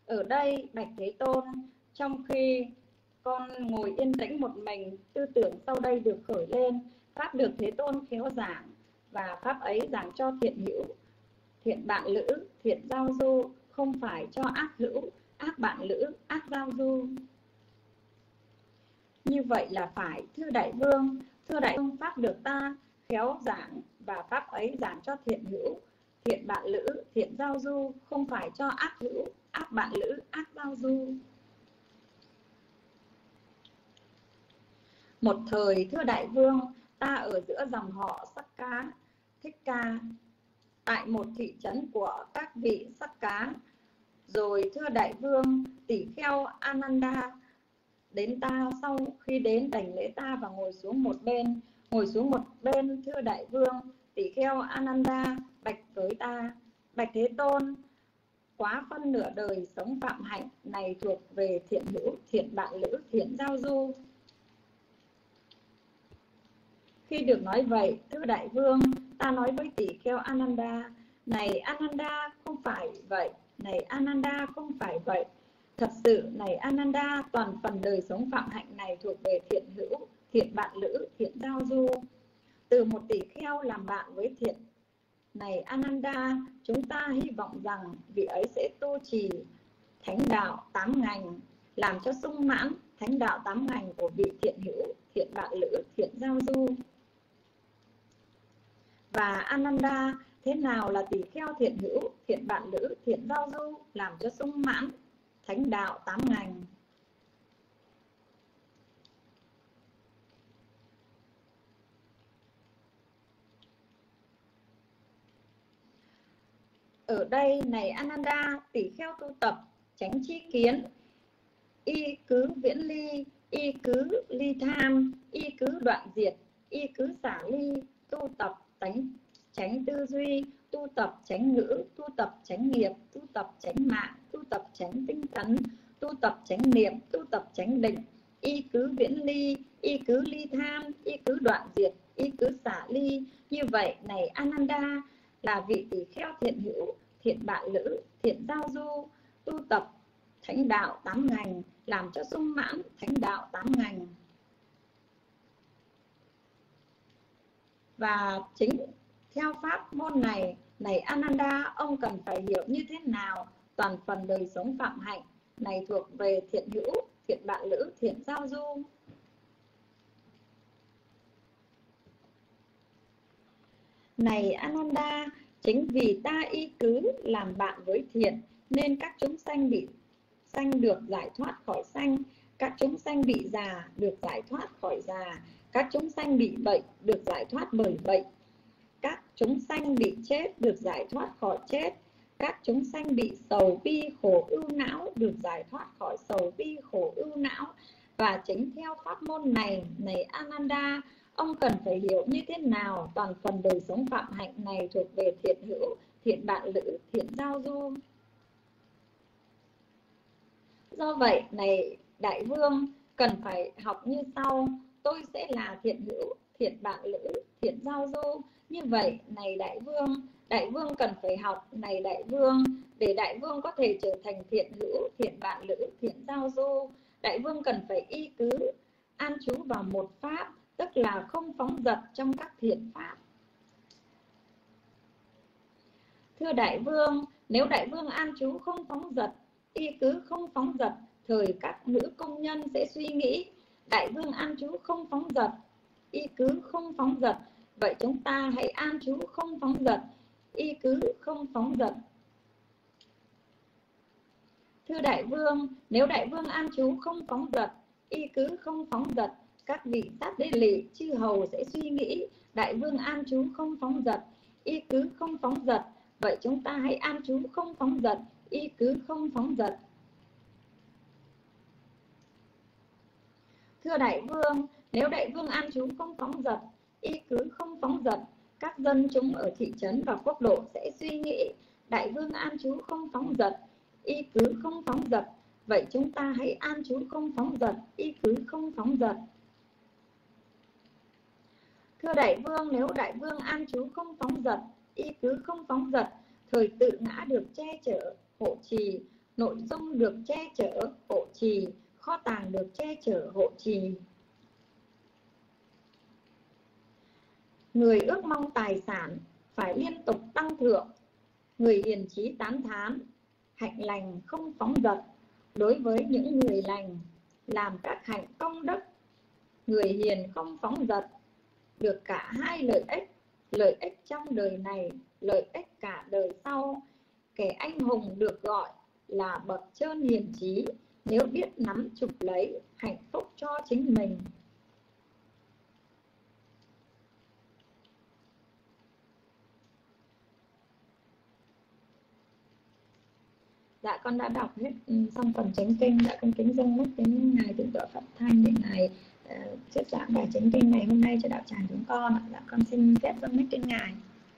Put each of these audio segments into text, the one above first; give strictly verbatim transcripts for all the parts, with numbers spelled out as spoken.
Ở đây bạch Thế Tôn, trong khi con ngồi yên tĩnh một mình, tư tưởng sau đây được khởi lên. Pháp được Thế Tôn khéo giảng, và pháp ấy giảng cho thiện hữu, thiện bạn lữ, thiện giao du, không phải cho ác hữu, ác bạn lữ, ác giao du. Như vậy là phải, thưa đại vương. Thưa đại vương, pháp được ta khéo giảng, và pháp ấy giảng cho thiện hữu, thiện bạn lữ, thiện giao du, không phải cho ác hữu, ác bạn lữ, ác giao du. Một thời, thưa đại vương, ta ở giữa dòng họ Sắc Cá Thích Ca, tại một thị trấn của các vị Sắc Cá. Rồi thưa đại vương, tỷ kheo Ananda đến ta, sau khi đến đảnh lễ ta và ngồi xuống một bên. Ngồi xuống một bên, thưa đại vương, tỷ kheo Ananda bạch với ta: bạch Thế Tôn, quá phân nửa đời sống phạm hạnh này thuộc về thiện hữu, thiện bạn lữ, thiện giao du. Khi được nói vậy, thưa đại vương, ta nói với tỷ kheo Ananda: này Ananda, không phải vậy. Này Ananda, không phải vậy. Thật sự, này Ananda, toàn phần đời sống phạm hạnh này thuộc về thiện hữu, thiện bạn lữ, thiện giao du. Từ một tỷ kheo làm bạn với thiện này Ananda, chúng ta hy vọng rằng vị ấy sẽ tu trì thánh đạo tám ngành, làm cho sung mãn thánh đạo tám ngành của vị thiện hữu, thiện bạn lữ, thiện giao du. Và Ananda, thế nào là tỷ kheo thiện hữu, thiện bạn lữ, thiện giao du, làm cho sung mãn thánh đạo tám ngành? Ở đây, này Ananda, tỷ kheo tu tập chánh tri kiến, y cứ viễn ly, y cứ ly tham, y cứ đoạn diệt, y cứ xả ly, tu tập tánh chánh tư duy, tu tập chánh ngữ, tu tập chánh nghiệp, tu tập chánh mạng, tu tập chánh tinh tấn, tu tập chánh niệm, tu tập chánh định, y cứ viễn ly, y cứ ly tham, y cứ đoạn diệt, y cứ xả ly. Như vậy, này Ananda, là vị tỷ kheo thiện hữu, thiện bạn lữ, thiện giao du, tu tập thánh đạo tám ngành, làm cho sung mãn thánh đạo tám ngành. Và chính theo pháp môn này, này Ananda, ông cần phải hiểu như thế nào toàn phần đời sống phạm hạnh này thuộc về thiện hữu, thiện bạn lữ, thiện giao du. Này Ananda, chính vì ta y cứ làm bạn với thiện, nên các chúng sanh bị sanh được giải thoát khỏi sanh, các chúng sanh bị già được giải thoát khỏi già, các chúng sanh bị bệnh được giải thoát bởi bệnh, các chúng sanh bị chết được giải thoát khỏi chết, các chúng sanh bị sầu bi khổ ưu não được giải thoát khỏi sầu bi khổ ưu não. Và chính theo pháp môn này, này Ananda, ông cần phải hiểu như thế nào toàn phần đời sống phạm hạnh này thuộc về thiện hữu, thiện bạn lữ, thiện giao du. Do vậy, này đại vương, cần phải học như sau: tôi sẽ là thiện hữu, thiện bạn lữ, thiện giao du. Như vậy, này đại vương, đại vương cần phải học, này đại vương, để đại vương có thể trở thành thiện hữu, thiện bạn lữ, thiện giao du, đại vương cần phải y cứ an trú vào một pháp, tức là không phóng dật trong các thiện pháp. Thưa đại vương, nếu đại vương an trú không phóng dật, y cứ không phóng dật, thời các nữ công nhân sẽ suy nghĩ: đại vương an trú không phóng dật, y cứ không phóng dật, vậy chúng ta hãy an trú không phóng dật, y cứ không phóng dật. Thưa đại vương, nếu đại vương an trú không phóng dật, y cứ không phóng dật, các vị sát đế lị, chư hầu sẽ suy nghĩ: đại vương an trú không phóng dật, y cứ không phóng dật, vậy chúng ta hãy an trú không phóng dật, y cứ không phóng dật. Thưa đại vương, nếu đại vương an trú không phóng dật, y cứ không phóng dật, các dân chúng ở thị trấn và quốc độ sẽ suy nghĩ: đại vương an trú không phóng dật, y cứ không phóng dật, vậy chúng ta hãy an trú không phóng dật, y cứ không phóng dật. Thưa đại vương, nếu đại vương an trú không phóng dật, y cứ không phóng dật, thời tự ngã được che chở, hộ trì, nội dung được che chở hộ trì, kho tàng được che chở hộ trì. Người ước mong tài sản phải liên tục tăng thượng. Người hiền trí tán thán, hạnh lành không phóng dật. Đối với những người lành, làm các hạnh công đức. Người hiền không phóng dật, được cả hai lợi ích. Lợi ích trong đời này, lợi ích cả đời sau. Kẻ anh hùng được gọi là bậc chơn hiền trí, nếu biết nắm chụp lấy hạnh phúc cho chính mình. Dạ, con đã đọc hết xong phần chánh kinh. Dạ, con kính dâng mắt đến ngài Thượng tọa Pháp Thanh để ngài uh, thuyết giảng bài chánh kinh ngày hôm nay cho đạo tràng chúng con. Dạ, con xin phép dâng mắt đến ngài.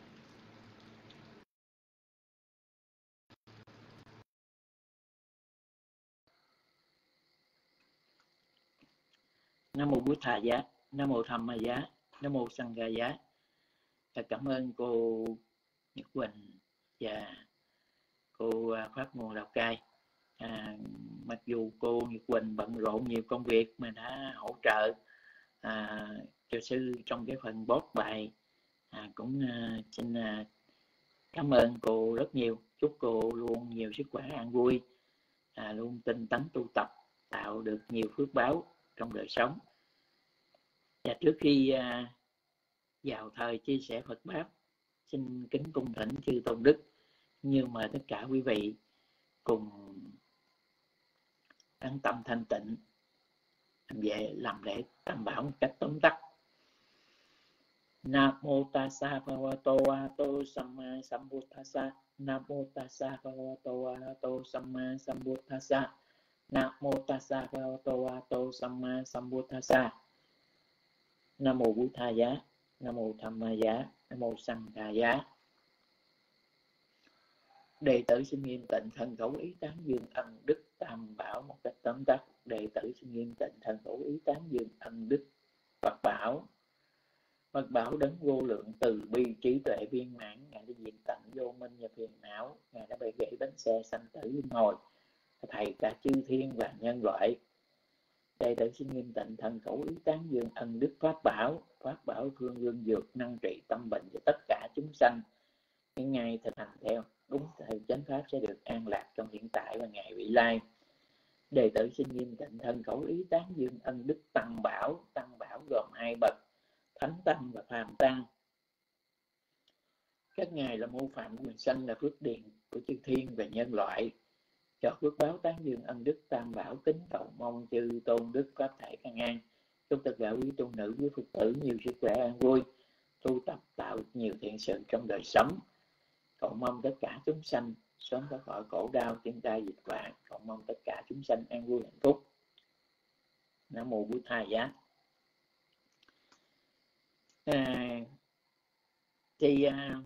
Nam mô Bụt Thà Giá, Nam mô Tham Ma Giá, Nam mô Sangha Giá. Cảm ơn cô Nhật Quỳnh và cô Pháp Nguồn Lào Cai. À, mặc dù cô Nhật Quỳnh bận rộn nhiều công việc mà đã hỗ trợ à, cho sư trong cái phần post bài, à, cũng à, xin à, cảm ơn cô rất nhiều. Chúc cô luôn nhiều sức khỏe an vui, à, luôn tinh tấn tu tập, tạo được nhiều phước báo trong đời sống. Và trước khi à, vào thời chia sẻ Phật pháp, xin kính cung thỉnh chư tôn đức như mời tất cả quý vị cùng đăng tâm thanh tịnh về làm lễ tam bảo một cách tóm tắt. Nam mô tassa bhagavato arahato samma sambuddhassa. Nam mô tassa bhagavato arahato samma sambuddhassa. Nam mô tassa bhagavato arahato samma sambuddhassa. Nam mô Bụt Thà Giá, Nam mô Tham Ma Giá, Nam mô Sangha Giá. Đệ tử xin nghiêm tịnh thân khẩu ý tán dương ân đức tam bảo một cách tóm tắt. Đệ tử xin nghiêm tịnh thân khẩu ý tán dương ân đức Phật bảo. Phật bảo đấng vô lượng từ bi trí tuệ viên mãn, ngài đã diệt tận vô minh và phiền não, ngài đã bày gãy bánh xe sanh tử luân hồi, thầy cả chư thiên và nhân loại. Đệ tử xin nghiêm tịnh thân khẩu ý tán dương ân đức Pháp bảo. Pháp bảo phương lương dược năng trị tâm bệnh cho tất cả chúng sanh. Những ngày thực hành theo đúng theo chánh pháp sẽ được an lạc trong hiện tại và ngày vị lai. Đệ tử xin nghiêm tịnh thân khẩu ý tán dương ân đức tăng bảo. Tăng bảo gồm hai bậc, thánh tăng và phàm tăng. Các ngài là mô phạm quyền sanh, là phước điền của chư thiên và nhân loại. Cho phước báo tán dương ân đức tam bảo, kính cầu mong chư tôn đức pháp thể căn an, chúc tất cả quý tôn nữ với Phật tử nhiều sức khỏe an vui, tu tập tạo nhiều thiện sự trong đời sống. Cầu mong tất cả chúng sanh sớm thoát khỏi khổ đau thiên tai dịch họa. Cầu mong tất cả chúng sanh an vui hạnh phúc. Nam mô Bụt Thà Giá. À, thì à,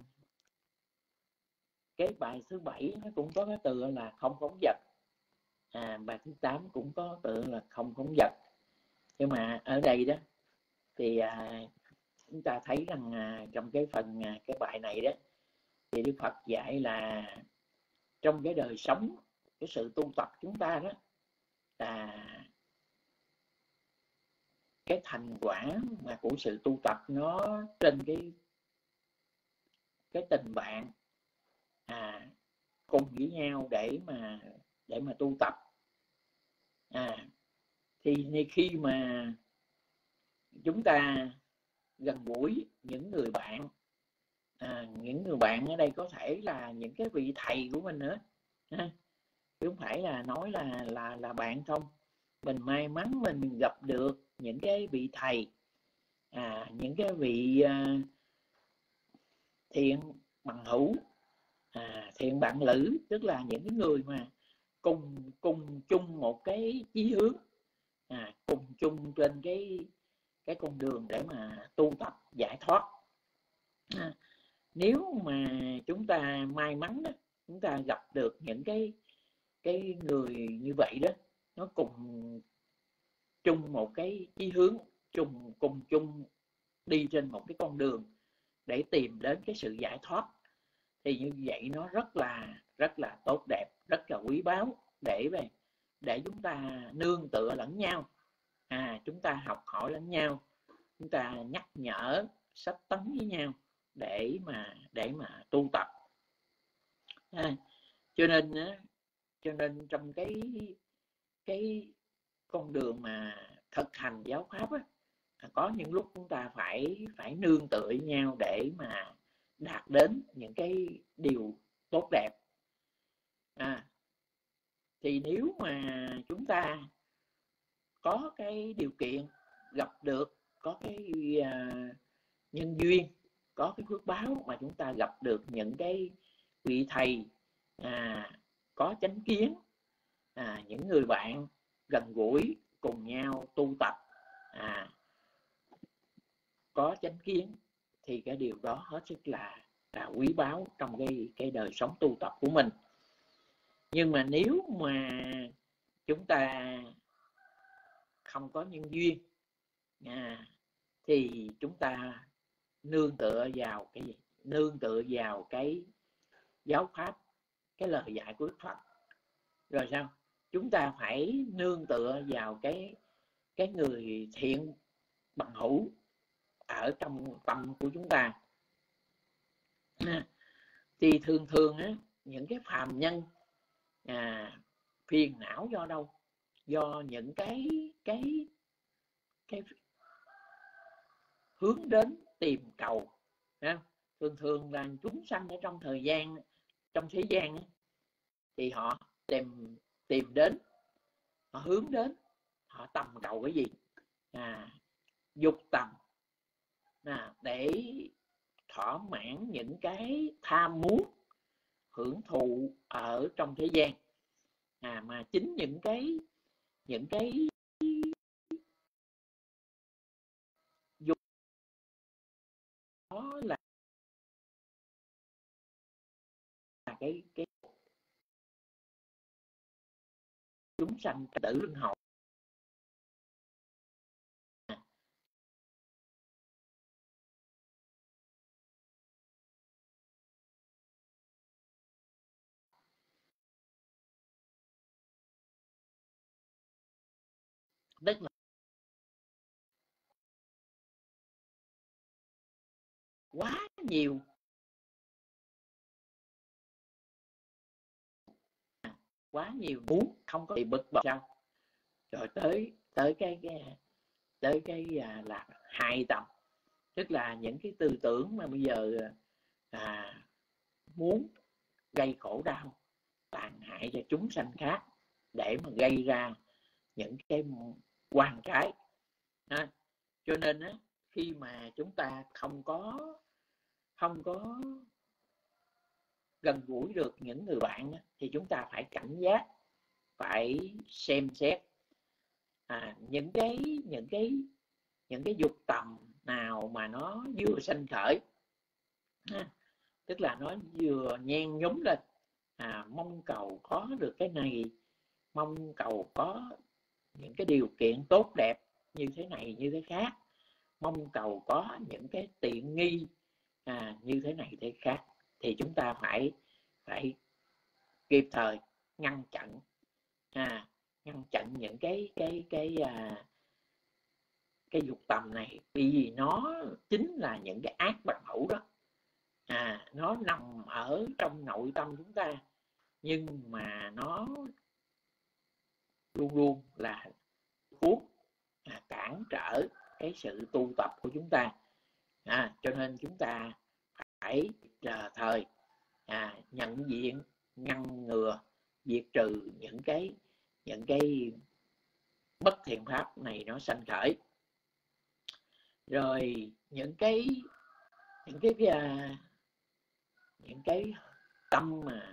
cái bài thứ bảy nó cũng có cái từ là không phóng dật. À, bài thứ tám cũng có từ là không phóng dật. Nhưng mà ở đây đó thì à, chúng ta thấy rằng à, trong cái phần à, cái bài này đó thì Đức Phật dạy là trong cái đời sống, cái sự tu tập chúng ta đó là cái thành quả mà của sự tu tập nó trên cái cái tình bạn à, cùng với nhau để mà để mà tu tập. À, thì khi mà chúng ta gần gũi những người bạn, à, những người bạn ở đây có thể là những cái vị thầy của mình nữa, ha, chứ không phải là nói là là là bạn không. Mình may mắn mình gặp được những cái vị thầy, à, những cái vị uh, thiện bằng hữu, à, thiện bạn lữ, tức là những cái người mà cùng cùng chung một cái chí hướng, à, cùng chung trên cái cái con đường để mà tu tập giải thoát. À, nếu mà chúng ta may mắn đó, chúng ta gặp được những cái cái người như vậy đó, nó cùng chung một cái chí hướng, chung cùng chung đi trên một cái con đường để tìm đến cái sự giải thoát, thì như vậy nó rất là rất là tốt đẹp, rất là quý báu để về để chúng ta nương tựa lẫn nhau, à, chúng ta học hỏi lẫn nhau, chúng ta nhắc nhở sách tấn với nhau để mà để mà tu tập. À, cho nên cho nên trong cái cái con đường mà thực hành giáo pháp á, có những lúc chúng ta phải phải nương tựa với nhau để mà đạt đến những cái điều tốt đẹp. À, thì nếu mà chúng ta có cái điều kiện gặp được, có cái uh, nhân duyên, có cái phước báo mà chúng ta gặp được những cái vị thầy à, có chánh kiến, à, những người bạn gần gũi cùng nhau tu tập, à, có chánh kiến, thì cái điều đó hết sức là là quý báu trong cái cái đời sống tu tập của mình. Nhưng mà nếu mà chúng ta không có nhân duyên, à, thì chúng ta nương tựa vào cái gì? Nương tựa vào cái giáo pháp, cái lời dạy của Đức Phật. Rồi sao? Chúng ta phải nương tựa vào cái cái người thiện bằng hữu ở trong tâm của chúng ta. À, thì thường thường á, những cái phàm nhân à, phiền não do đâu? Do những cái cái cái hướng đến tìm cầu. Không? Thường thường là chúng sanh ở trong thời gian, trong thế gian ấy, thì họ tìm tìm đến, họ hướng đến, họ tầm cầu cái gì? À, dục tầm, à, để thỏa mãn những cái tham muốn hưởng thụ ở trong thế gian. À, mà chính những cái những cái dục đó là cái cái chúng sanh tử luân hồi. Tức là quá nhiều, quá nhiều muốn, không có bị bực bội sao? Rồi tới tới cái, cái tới cái à, là hại tầm, tức là những cái tư tưởng mà bây giờ à, muốn gây khổ đau, tàn hại cho chúng sanh khác để mà gây ra những cái oan trái. À, cho nên á, khi mà chúng ta không có không có gần gũi được những người bạn á, thì chúng ta phải cảnh giác, phải xem xét à, những cái những cái những cái dục tầm nào mà nó vừa sanh khởi, à, tức là nó vừa nhen nhóm lên, à, mong cầu có được cái này, mong cầu có những cái điều kiện tốt đẹp như thế này như thế khác, mong cầu có những cái tiện nghi à, như thế này thế khác, thì chúng ta phải phải kịp thời ngăn chặn, à, ngăn chặn những cái cái cái à, cái dục tầm này, vì nó chính là những cái ác bằng hữu đó. À, nó nằm ở trong nội tâm chúng ta, nhưng mà nó luôn luôn là cuốn, à, cản trở cái sự tu tập của chúng ta. À, cho nên chúng ta phải chờ thời à, nhận diện, ngăn ngừa, diệt trừ những cái những cái bất thiện pháp này nó sanh khởi. Rồi những cái những cái uh, những cái tâm mà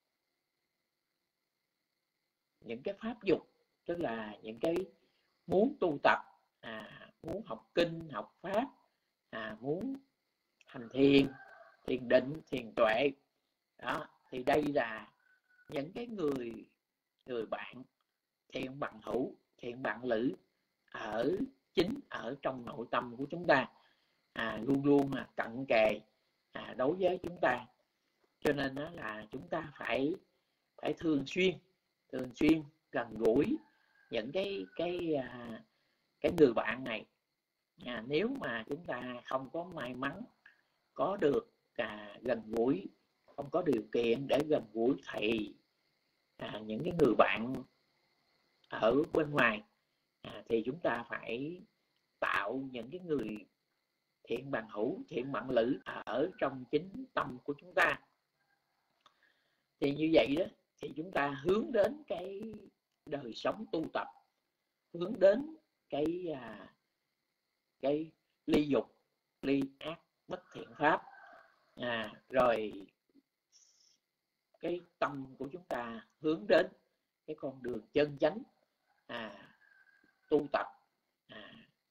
những cái pháp dục, tức là những cái muốn tu tập, à, muốn học kinh học pháp, à, muốn hành thiền, thiền định, thiền tuệ đó, thì đây là những cái người người bạn thiện bằng hữu, thiện bạn lữ ở chính ở trong nội tâm của chúng ta, à, luôn luôn là cận kề à, đối với chúng ta. Cho nên đó là chúng ta phải phải thường xuyên thường xuyên gần gũi những cái cái à, cái người bạn này. À, nếu mà chúng ta không có may mắn có được à, gần gũi, không có điều kiện để gần gũi thầy à, những cái người bạn ở bên ngoài, à, thì chúng ta phải tạo những cái người thiện bằng hữu, thiện bạn lữ ở trong chính tâm của chúng ta. Thì như vậy đó, thì chúng ta hướng đến cái đời sống tu tập, hướng đến cái à, cái ly dục, ly ác, bất thiện pháp, à, rồi cái tâm của chúng ta hướng đến cái con đường chân chánh, à, tu tập, à,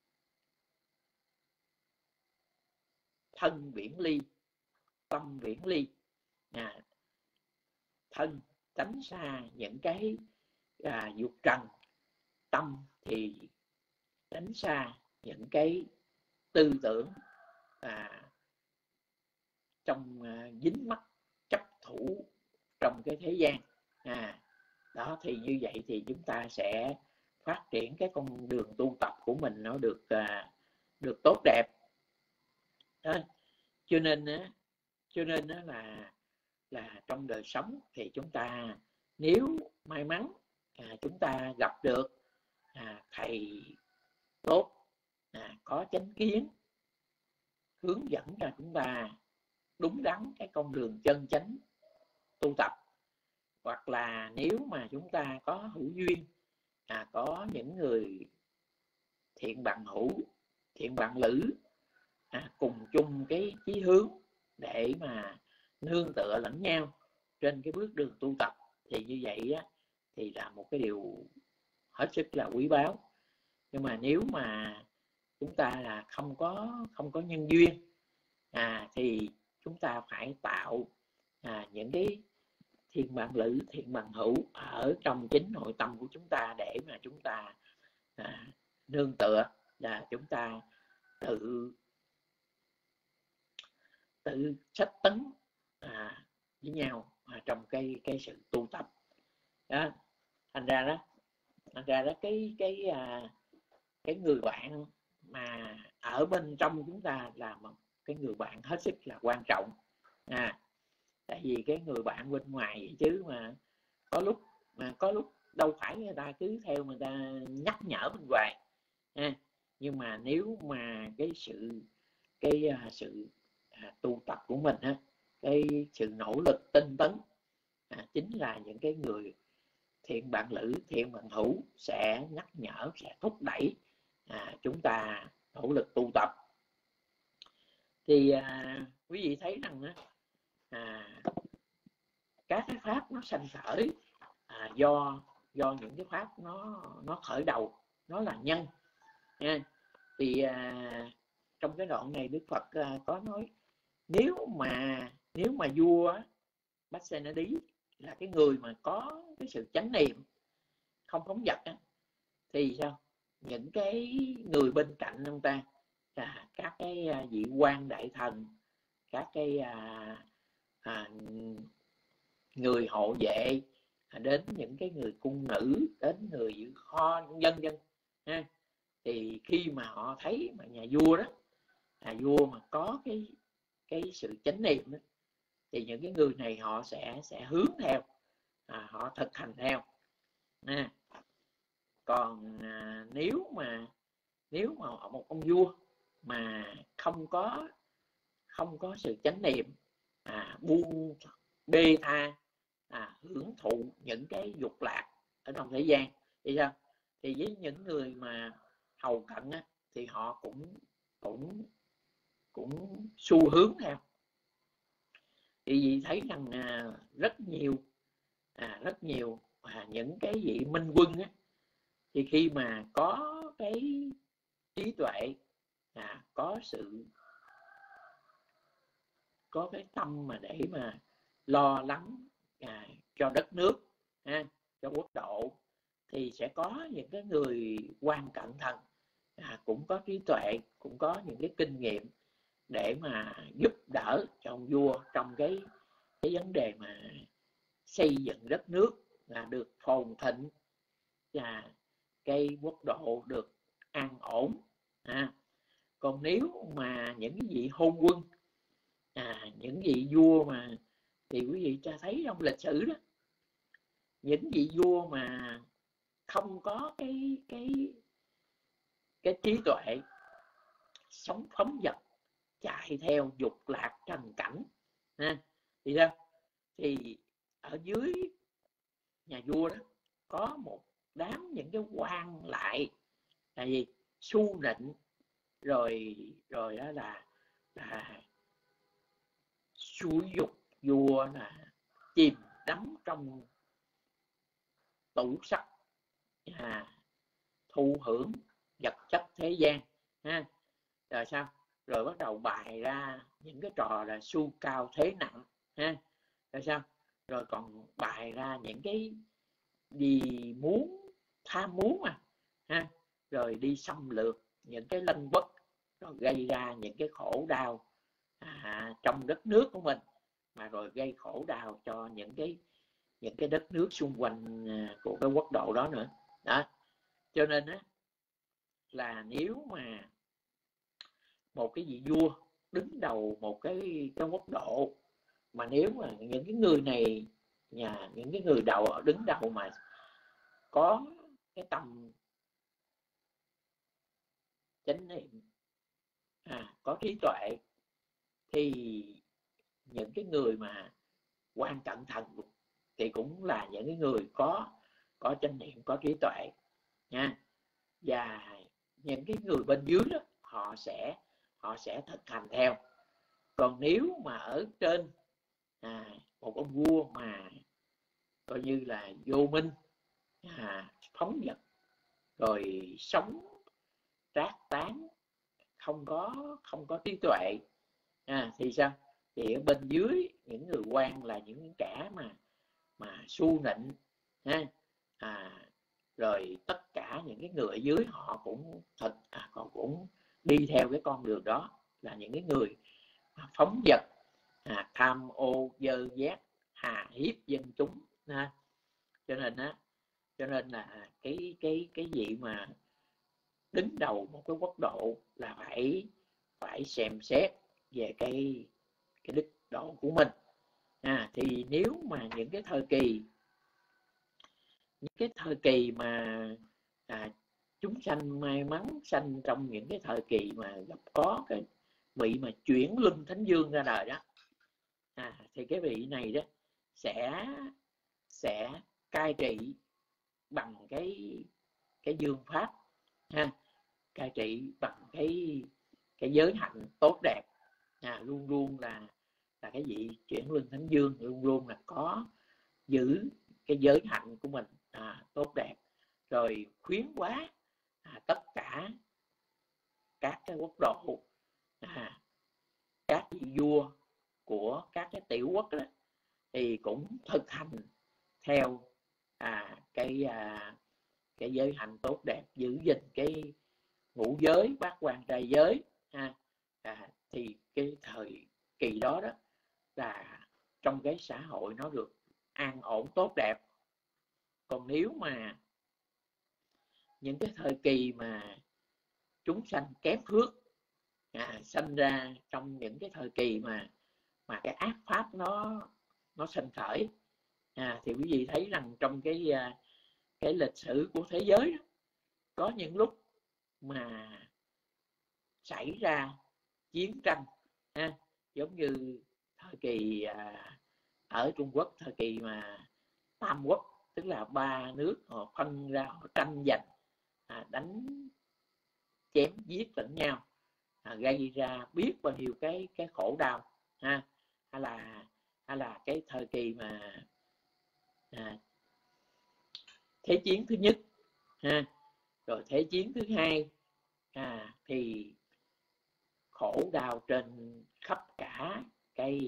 thân viễn ly, tâm viễn ly, à, thân tránh xa những cái à, dục trần, tâm thì tránh xa những cái tư tưởng à, trong à, dính mắc chấp thủ trong cái thế gian. À, đó, thì như vậy thì chúng ta sẽ phát triển cái con đường tu tập của mình nó được à, được tốt đẹp. Đó. Cho nên cho nên là là trong đời sống thì chúng ta nếu may mắn à, chúng ta gặp được à, thầy tốt, à, có chánh kiến, hướng dẫn cho chúng ta đúng đắn cái con đường chân chánh tu tập, hoặc là nếu mà chúng ta có hữu duyên, à, có những người thiện bằng hữu, thiện bạn lữ, à, cùng chung cái chí hướng để mà nương tựa lẫn nhau trên cái bước đường tu tập, thì như vậy á, thì là một cái điều hết sức là quý báu. Nhưng mà nếu mà chúng ta là không có không có nhân duyên, à, thì chúng ta phải tạo à, những cái thiện bạn lữ, thiện bằng hữu ở trong chính nội tâm của chúng ta để mà chúng ta à, nương tựa, là chúng ta tự tự sách tấn à, với nhau à, trong cái cái sự tu tập. Đó, thành ra đó thành ra đó cái cái à, cái người bạn mà ở bên trong chúng ta là một cái người bạn hết sức là quan trọng. À, tại vì cái người bạn bên ngoài vậy chứ mà có lúc mà có lúc đâu phải người ta cứ theo người ta nhắc nhở mình hoài. À, nhưng mà nếu mà cái sự cái uh, sự uh, tu tập của mình á, cái sự nỗ lực tinh tấn à, chính là những cái người thiện bạn lữ, thiện bạn hữu sẽ nhắc nhở, sẽ thúc đẩy à, chúng ta nỗ lực tu tập. Thì à, quý vị thấy rằng á, à, các cái pháp nó sanh khởi à, do do những cái pháp nó nó khởi đầu, nó là nhân nha. Thì à, trong cái đoạn này Đức Phật à, có nói nếu mà nếu mà vua Pasenadi là cái người mà có cái sự chánh niệm, không phóng dật á, thì sao những cái người bên cạnh ông ta là các cái à, vị quan đại thần, các cái à, à, người hộ vệ, à, đến những cái người cung nữ, đến người giữ kho, dân dân ha, thì khi mà họ thấy mà nhà vua đó, nhà vua mà có cái cái sự chánh niệm đó, thì những cái người này họ sẽ sẽ hướng theo, à, họ thực hành theo. À, còn à, nếu mà nếu mà một ông vua mà không có không có sự chánh niệm, à, buông bê tha, à, hưởng thụ những cái dục lạc ở trong thế gian, thì sao thì với những người mà hầu cận á, thì họ cũng cũng cũng xu hướng theo. Thì vì thấy rằng à, rất nhiều à, rất nhiều à, những cái vị minh quân á, thì khi mà có cái trí tuệ, à, có sự có cái tâm mà để mà lo lắng à, cho đất nước, ha, cho quốc độ, thì sẽ có những cái người quan cận thần à, cũng có trí tuệ, cũng có những cái kinh nghiệm để mà giúp đỡ cho ông vua trong cái cái vấn đề mà xây dựng đất nước là được phồn thịnh và cái quốc độ được an ổn. À, còn nếu mà những cái vị hôn quân, à, những vị vua mà, thì quý vị cho thấy trong lịch sử đó, những vị vua mà không có cái cái cái trí tuệ, sống phóng dật, chạy theo dục lạc trần cảnh, ha, thì sao? Thì ở dưới nhà vua đó có một đám những cái quan lại là gì? Su nịnh, rồi rồi đó là là xúi dục vua là chìm đắm trong tủ sắt, à, thụ hưởng vật chất thế gian, ha. Rồi sao? Rồi bắt đầu bày ra những cái trò là su cao thế nặng, ha. Rồi sao? Rồi còn bày ra những cái gì muốn, tham muốn mà, ha. Rồi đi xâm lược những cái lân quốc, rồi gây ra những cái khổ đau, à, trong đất nước của mình, mà rồi gây khổ đau cho những cái những cái đất nước xung quanh của cái quốc độ đó nữa. Đó, cho nên á, là nếu mà một cái vị vua đứng đầu một cái cái quốc độ, mà nếu mà những cái người này, nhà những cái người đầu đứng đầu mà có cái tầm chánh niệm, à, có trí tuệ, thì những cái người mà quan cận thần thì cũng là những cái người có có chánh niệm, có trí tuệ nha. Và những cái người bên dưới đó, họ sẽ họ sẽ thực hành theo. Còn nếu mà ở trên, à, một ông vua mà coi như là vô minh, à, phóng dật, rồi sống trác tán, không có không có trí tuệ, à, thì sao? Thì ở bên dưới những người quan là những kẻ mà mà su nịnh, ha, à, rồi tất cả những cái người ở dưới họ cũng thật, à, họ cũng đi theo cái con đường đó, là những cái người phóng dật, à, tham ô dơ dét, hà hiếp dân chúng, ha. Cho nên á, cho nên là cái cái cái gì mà đứng đầu một cái quốc độ là phải phải xem xét về cái cái đức độ của mình. À, thì nếu mà những cái thời kỳ những cái thời kỳ mà, à, chúng sanh may mắn sanh trong những cái thời kỳ mà gặp có cái vị mà chuyển luân thánh dương ra đời đó, à, thì cái vị này đó sẽ sẽ cai trị bằng cái cái dương pháp, ha, cai trị bằng cái cái giới hạnh tốt đẹp, à, luôn luôn là là cái vị chuyển luân thánh dương luôn luôn là có giữ cái giới hạnh của mình, à, tốt đẹp, rồi khuyến hóa, à, tất cả các cái quốc độ, à, các vị vua của các cái tiểu quốc đó, thì cũng thực hành theo, à, cái à, cái giới hạnh tốt đẹp, giữ gìn cái ngũ giới bát quan trai giới, ha. À, thì cái thời kỳ đó đó là trong cái xã hội nó được an ổn tốt đẹp. Còn nếu mà những cái thời kỳ mà chúng sanh kém phước, à, sanh ra trong những cái thời kỳ mà mà cái ác pháp nó nó sanh khởi, à, thì quý vị thấy rằng trong cái cái lịch sử của thế giới đó, có những lúc mà xảy ra chiến tranh, ha, giống như thời kỳ, à, ở Trung Quốc, thời kỳ mà Tam Quốc, tức là ba nước họ phân ra, họ tranh giành, à, đánh chém giết lẫn nhau, à, gây ra biết bao nhiêu cái cái khổ đau, ha. Hay là hay là cái thời kỳ mà, à, thế chiến thứ nhất, ha, rồi thế chiến thứ hai, à, thì khổ đau trên khắp cả cái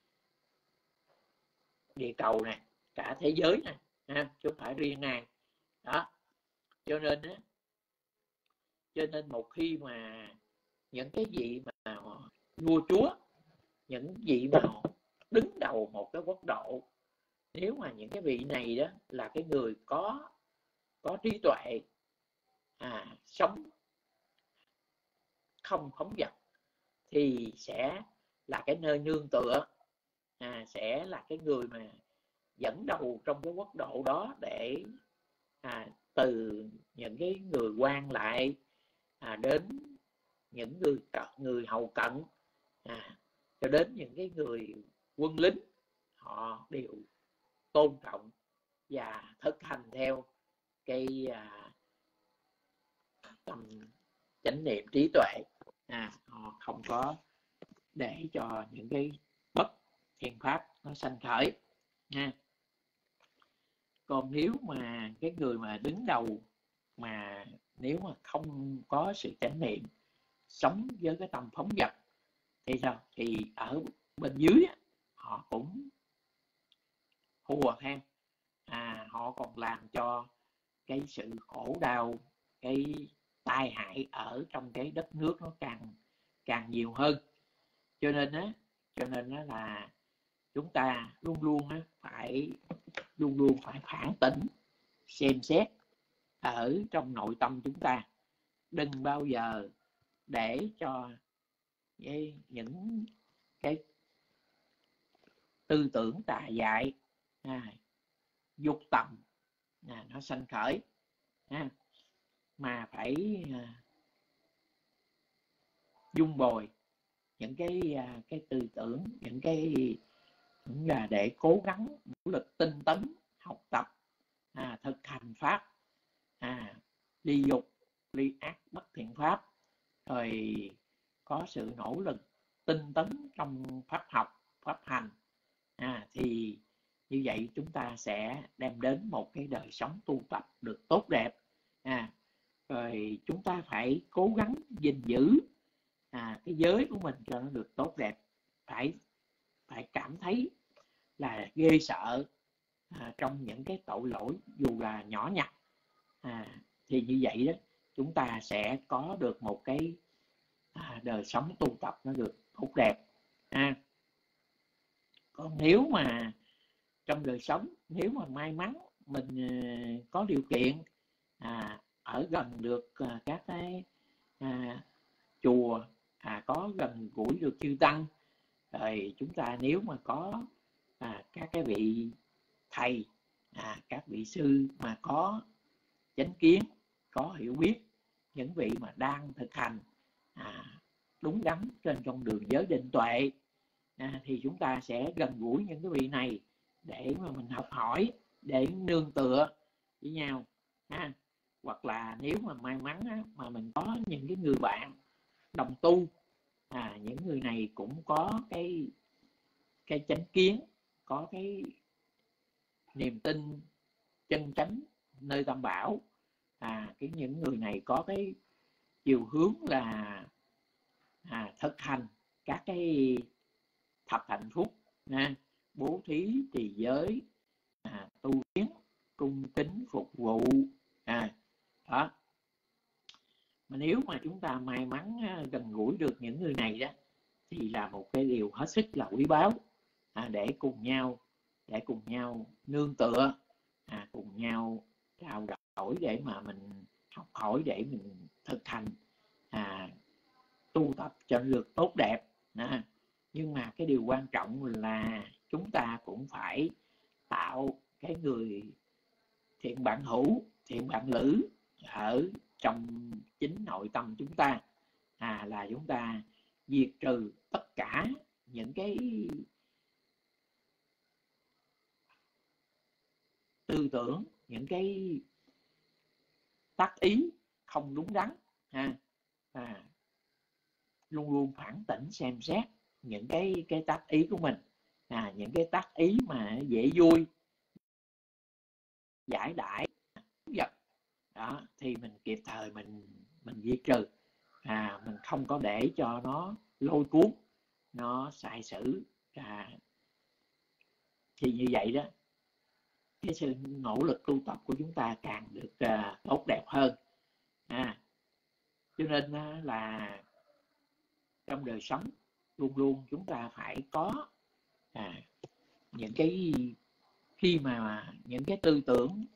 địa cầu này, cả thế giới này, ha, chứ không phải riêng ai đó. Cho nên á, cho nên một khi mà những cái vị mà vua chúa, những vị mà đứng đầu một cái quốc độ nếu mà những cái vị này đó là cái người có có trí tuệ, à, sống không phóng dật, thì sẽ là cái nơi nương tựa, à, sẽ là cái người mà dẫn đầu trong cái quốc độ đó, để à, từ những cái người quan lại, à, đến những người người hầu cận, à, cho đến những cái người quân lính, họ đều tôn trọng và thực hành theo cái à, tầm chánh niệm trí tuệ, à, họ không có để cho những cái bất thiện pháp nó sanh khởi nha. Còn nếu mà cái người mà đứng đầu mà nếu mà không có sự chánh niệm, sống với cái tâm phóng dật, thì sao? Thì ở bên dưới họ cũng hùa theo, à, họ còn làm cho cái sự khổ đau, cái tai hại ở trong cái đất nước nó càng càng nhiều hơn. Cho nên á, cho nên á là chúng ta luôn luôn á phải luôn luôn phải phản tỉnh, xem xét ở trong nội tâm chúng ta, đừng bao giờ để cho cái, những cái tư tưởng tà dại, à, dục tầm, à, nó sanh khởi, à, mà phải à, dung bồi những cái à, cái tư tưởng, những cái những là để cố gắng nỗ lực tinh tấn học tập, à, thực hành pháp, à, ly dục ly ác bất thiện pháp, rồi có sự nỗ lực tinh tấn trong pháp học pháp hành, à, thì như vậy chúng ta sẽ đem đến một cái đời sống tu tập được tốt đẹp, à, rồi chúng ta phải cố gắng gìn giữ à, cái giới của mình cho nó được tốt đẹp, phải phải cảm thấy là ghê sợ à, trong những cái tội lỗi dù là nhỏ nhặt, à, thì như vậy đó chúng ta sẽ có được một cái à, đời sống tu tập nó được tốt đẹp, à. Còn nếu mà trong đời sống, nếu mà may mắn mình uh, có điều kiện à, ở gần được uh, các cái à, chùa, à, có gần gũi được chư tăng, rồi chúng ta nếu mà có à, các cái vị thầy, à, các vị sư mà có chánh kiến, có hiểu biết, những vị mà đang thực hành à, đúng đắn trên con đường giới định tuệ, à, thì chúng ta sẽ gần gũi những cái vị này để mà mình học hỏi, để nương tựa với nhau, ha. Hoặc là nếu mà may mắn á, mà mình có những cái người bạn đồng tu, à, những người này cũng có cái cái chánh kiến, có cái niềm tin chân chánh nơi Tam Bảo, à, cái những người này có cái chiều hướng là à, thực hành các cái thập hạnh phúc, à, bố thí trì giới, à, tu kiến cung kính phục vụ, à, đó. Mà nếu mà chúng ta may mắn gần gũi được những người này đó, thì là một cái điều hết sức là quý báu, à, để cùng nhau để cùng nhau nương tựa, à, cùng nhau trao đổi để mà mình học hỏi, để mình thực hành à, tu tập cho được tốt đẹp, à. Nhưng mà cái điều quan trọng là chúng ta cũng phải tạo cái người thiện bạn hữu, thiện bạn lữ ở trong chính nội tâm chúng ta, à, là chúng ta diệt trừ tất cả những cái tư tưởng, những cái tác ý không đúng đắn, ha, à, luôn luôn phản tỉnh xem xét những cái cái tác ý của mình, à, những cái tác ý mà dễ vui, giải đãi vật đó, thì mình kịp thời mình mình diệt trừ, à, mình không có để cho nó lôi cuốn, nó sai sử, à, thì như vậy đó cái sự nỗ lực tu tập của chúng ta càng được uh, tốt đẹp hơn, à. Cho nên uh, là trong đời sống luôn luôn chúng ta phải có à, những cái khi mà những cái tư tưởng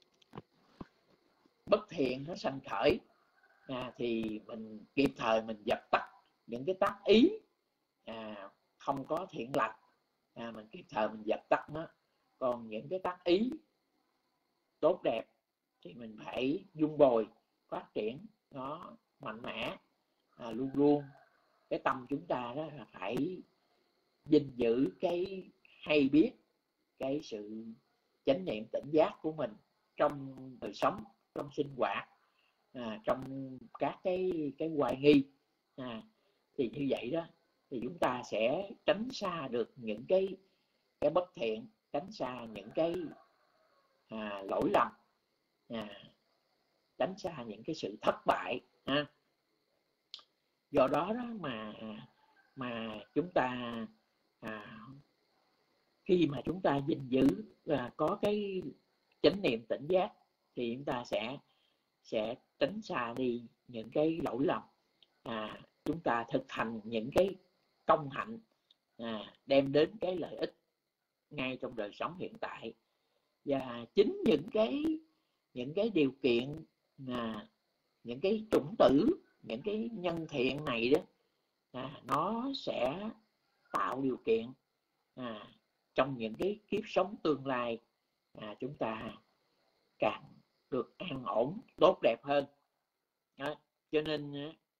bất thiện nó sanh khởi, à, thì mình kịp thời mình dập tắt những cái tác ý à, không có thiện lành, à, mình kịp thời mình dập tắt nó. Còn những cái tác ý tốt đẹp thì mình phải dung bồi phát triển nó mạnh mẽ, à, luôn luôn cái tâm chúng ta đó là phải gìn giữ cái hay biết, cái sự chánh niệm tỉnh giác của mình trong đời sống, trong sinh hoạt, à, trong các cái cái hoài nghi, à, thì như vậy đó thì chúng ta sẽ tránh xa được những cái cái bất thiện, tránh xa những cái à, lỗi lầm, à, tránh xa những cái sự thất bại, ha. Do đó đó mà mà chúng ta à, khi mà chúng ta gìn giữ và có cái chánh niệm tỉnh giác thì chúng ta sẽ sẽ tránh xa đi những cái lỗi lầm, à, chúng ta thực hành những cái công hạnh à, đem đến cái lợi ích ngay trong đời sống hiện tại. Và chính những cái những cái điều kiện, à, những cái chủng tử, những cái nhân thiện này đó, à, nó sẽ tạo điều kiện à, trong những cái kiếp sống tương lai, à, chúng ta càng được an ổn, tốt đẹp hơn. Đó. Cho nên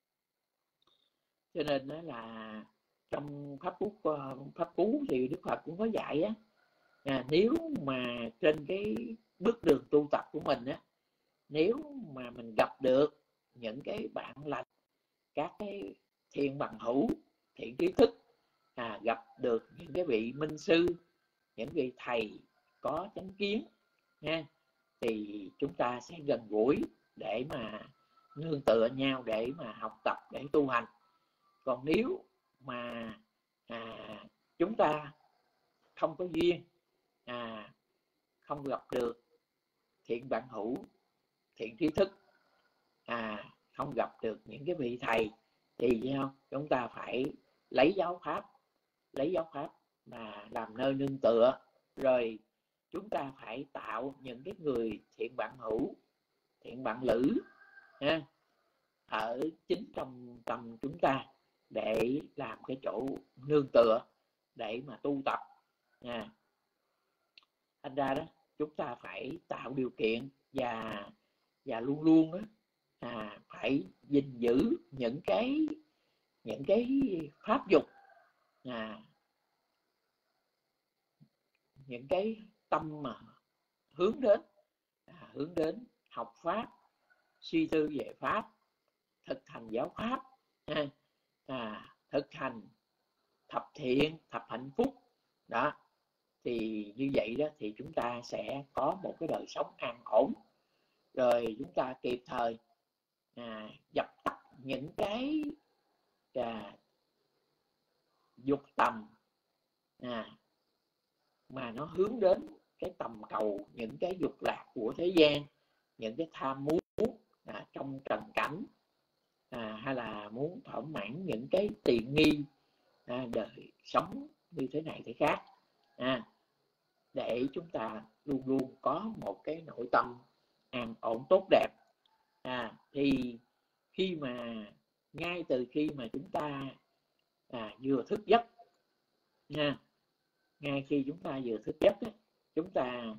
cho nên là trong pháp cú pháp cú thì Đức Phật cũng có dạy á, à, nếu mà trên cái bước đường tu tập của mình á, nếu mà mình gặp được những cái bạn lành, các cái thiện bằng hữu, thiện trí thức, à, gặp được những cái vị minh sư, những vị thầy có chánh kiến nha, thì chúng ta sẽ gần gũi để mà nương tựa nhau, để mà học tập, để tu hành. Còn nếu mà à, chúng ta không có duyên, à, không gặp được thiện bạn hữu, thiện trí thức, à, không gặp được những cái vị thầy, thì sao? Chúng ta phải lấy giáo pháp, lấy giáo pháp mà làm nơi nương tựa, rồi chúng ta phải tạo những cái người thiện bạn hữu, thiện bạn lữ ha, ở chính trong tâm chúng ta, để làm cái chỗ nương tựa để mà tu tập nha. Thành ra đó chúng ta phải tạo điều kiện và và luôn luôn đó, à, phải gìn giữ những cái những cái pháp dục, à, những cái tâm mà hướng đến à, hướng đến học pháp, suy tư về pháp, thực hành giáo pháp, à, à, thực hành thập thiện, thập hạnh phúc đó. Thì như vậy đó thì chúng ta sẽ có một cái đời sống an ổn, rồi chúng ta kịp thời à, dập tắt những cái à, dục tầm à, mà nó hướng đến cái tầm cầu, những cái dục lạc của thế gian, những cái tham muốn à, trong trần cảnh, à, hay là muốn thỏa mãn những cái tiện nghi à, đời sống như thế này thế khác, à, để chúng ta luôn luôn có một cái nội tâm an ổn tốt đẹp. À, thì khi mà ngay từ khi mà chúng ta à, vừa thức giấc nha, ngay khi chúng ta vừa thức giấc ấy, chúng ta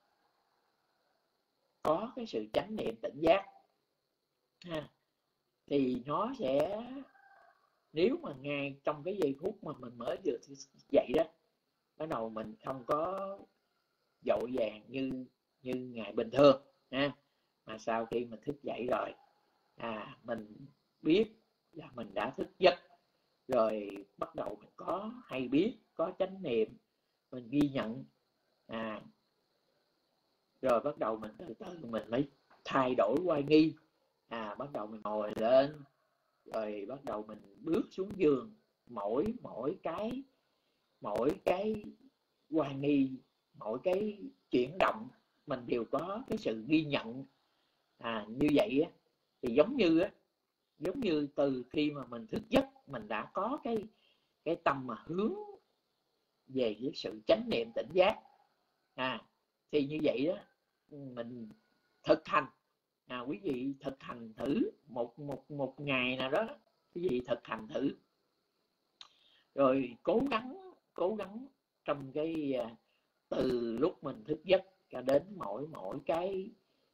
có cái sự chánh niệm tỉnh giác ha, thì nó sẽ, nếu mà ngay trong cái giây phút mà mình mới vừa dậy đó, bắt đầu mình không có dội vàng như như ngày bình thường ha, mà sau khi mình thức dậy rồi, à, mình biết là mình đã thức giấc rồi, bắt đầu mình có hay biết, có chánh niệm, mình ghi nhận, à, rồi bắt đầu mình từ từ mình mới thay đổi oai nghi, à, bắt đầu mình ngồi lên, rồi bắt đầu mình bước xuống giường, mỗi mỗi cái mỗi cái oai nghi, mỗi cái chuyển động mình đều có cái sự ghi nhận, à, như vậy á, thì giống như á, giống như từ khi mà mình thức giấc mình đã có cái cái tâm mà hướng về cái sự chánh niệm tỉnh giác, à, thì như vậy đó mình thực hành, à, quý vị thực hành thử một một một ngày nào đó, quý vị thực hành thử, rồi cố gắng cố gắng trong cái từ lúc mình thức giấc cho đến mỗi mỗi cái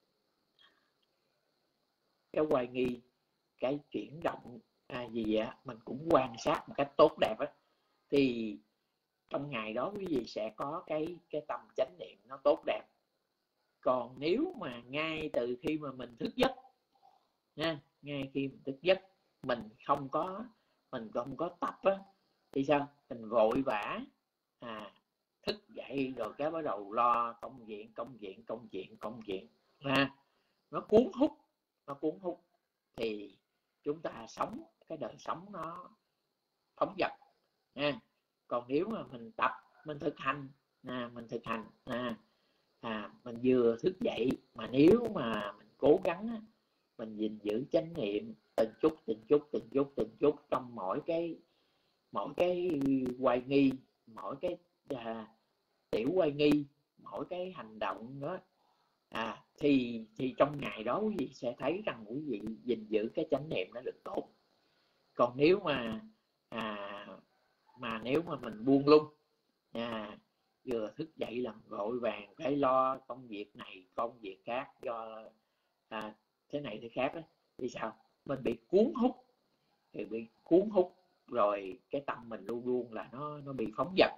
cái hoài nghi, cái chuyển động à, gì á, mình cũng quan sát một cách tốt đẹp á, thì trong ngày đó quý vị sẽ có cái cái tâm chánh niệm nó tốt đẹp. Còn nếu mà ngay từ khi mà mình thức giấc nha, ngay khi mình thức giấc mình không có mình không có tập á, thì sao? Mình vội vã à, thức dậy rồi cái bắt đầu lo công việc công việc công việc công việc ha, nó cuốn hút nó cuốn hút thì chúng ta sống cái đời sống nó phóng dật nha. Còn nếu mà mình tập, mình thực hành à, mình thực hành à, à, mình vừa thức dậy mà nếu mà mình cố gắng mình gìn giữ chánh niệm từng chút từng chút từng chút từng chút trong mỗi cái mỗi cái hoài nghi, mỗi cái à, tiểu hoài nghi, mỗi cái hành động đó à, thì thì trong ngày đó quý vị sẽ thấy rằng quý vị gìn giữ cái chánh niệm nó được tốt. Còn nếu mà à, mà nếu mà mình buông lung à, vừa thức dậy là vội vàng phải lo công việc này công việc khác, do à, thế này thế khác đó, thì sao? Mình bị cuốn hút, thì bị cuốn hút rồi cái tâm mình luôn luôn là nó nó bị phóng dật.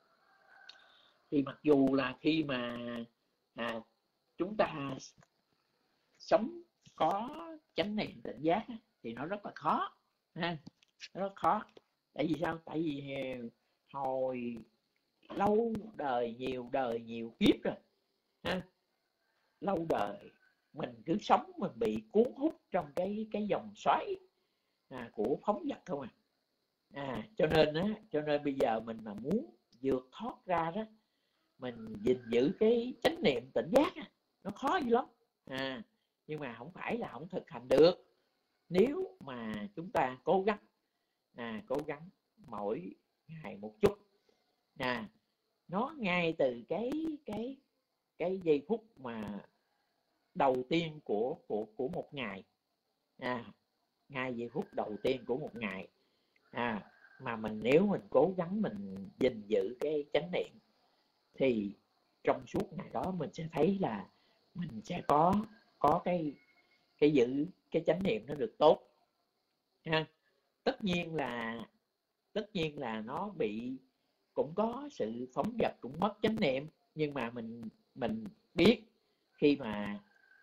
Thì mặc dù là khi mà à, chúng ta sống có chánh niệm tỉnh giác thì nó rất là khó ha, nó rất khó. Tại vì sao? Tại vì hồi lâu đời, nhiều đời nhiều kiếp rồi ha, lâu đời mình cứ sống, mình bị cuốn hút trong cái cái dòng xoáy à, của phóng dật không à. à cho nên á cho nên bây giờ mình mà muốn vượt thoát ra đó, mình gìn giữ cái chánh niệm tỉnh giác á, nó khó dữ lắm à, nhưng mà không phải là không thực hành được. Nếu mà chúng ta cố gắng à, cố gắng mỗi ngày một chút à, nó ngay từ cái cái cái giây phút mà đầu tiên của của của một ngày à, ngay giây phút đầu tiên của một ngày à, mà mình nếu mình cố gắng mình gìn giữ cái chánh niệm thì trong suốt ngày đó mình sẽ thấy là mình sẽ có có cái cái giữ cái chánh niệm nó được tốt ha. Tất nhiên là tất nhiên là nó bị, cũng có sự phóng dật, cũng mất chánh niệm, nhưng mà mình mình biết khi mà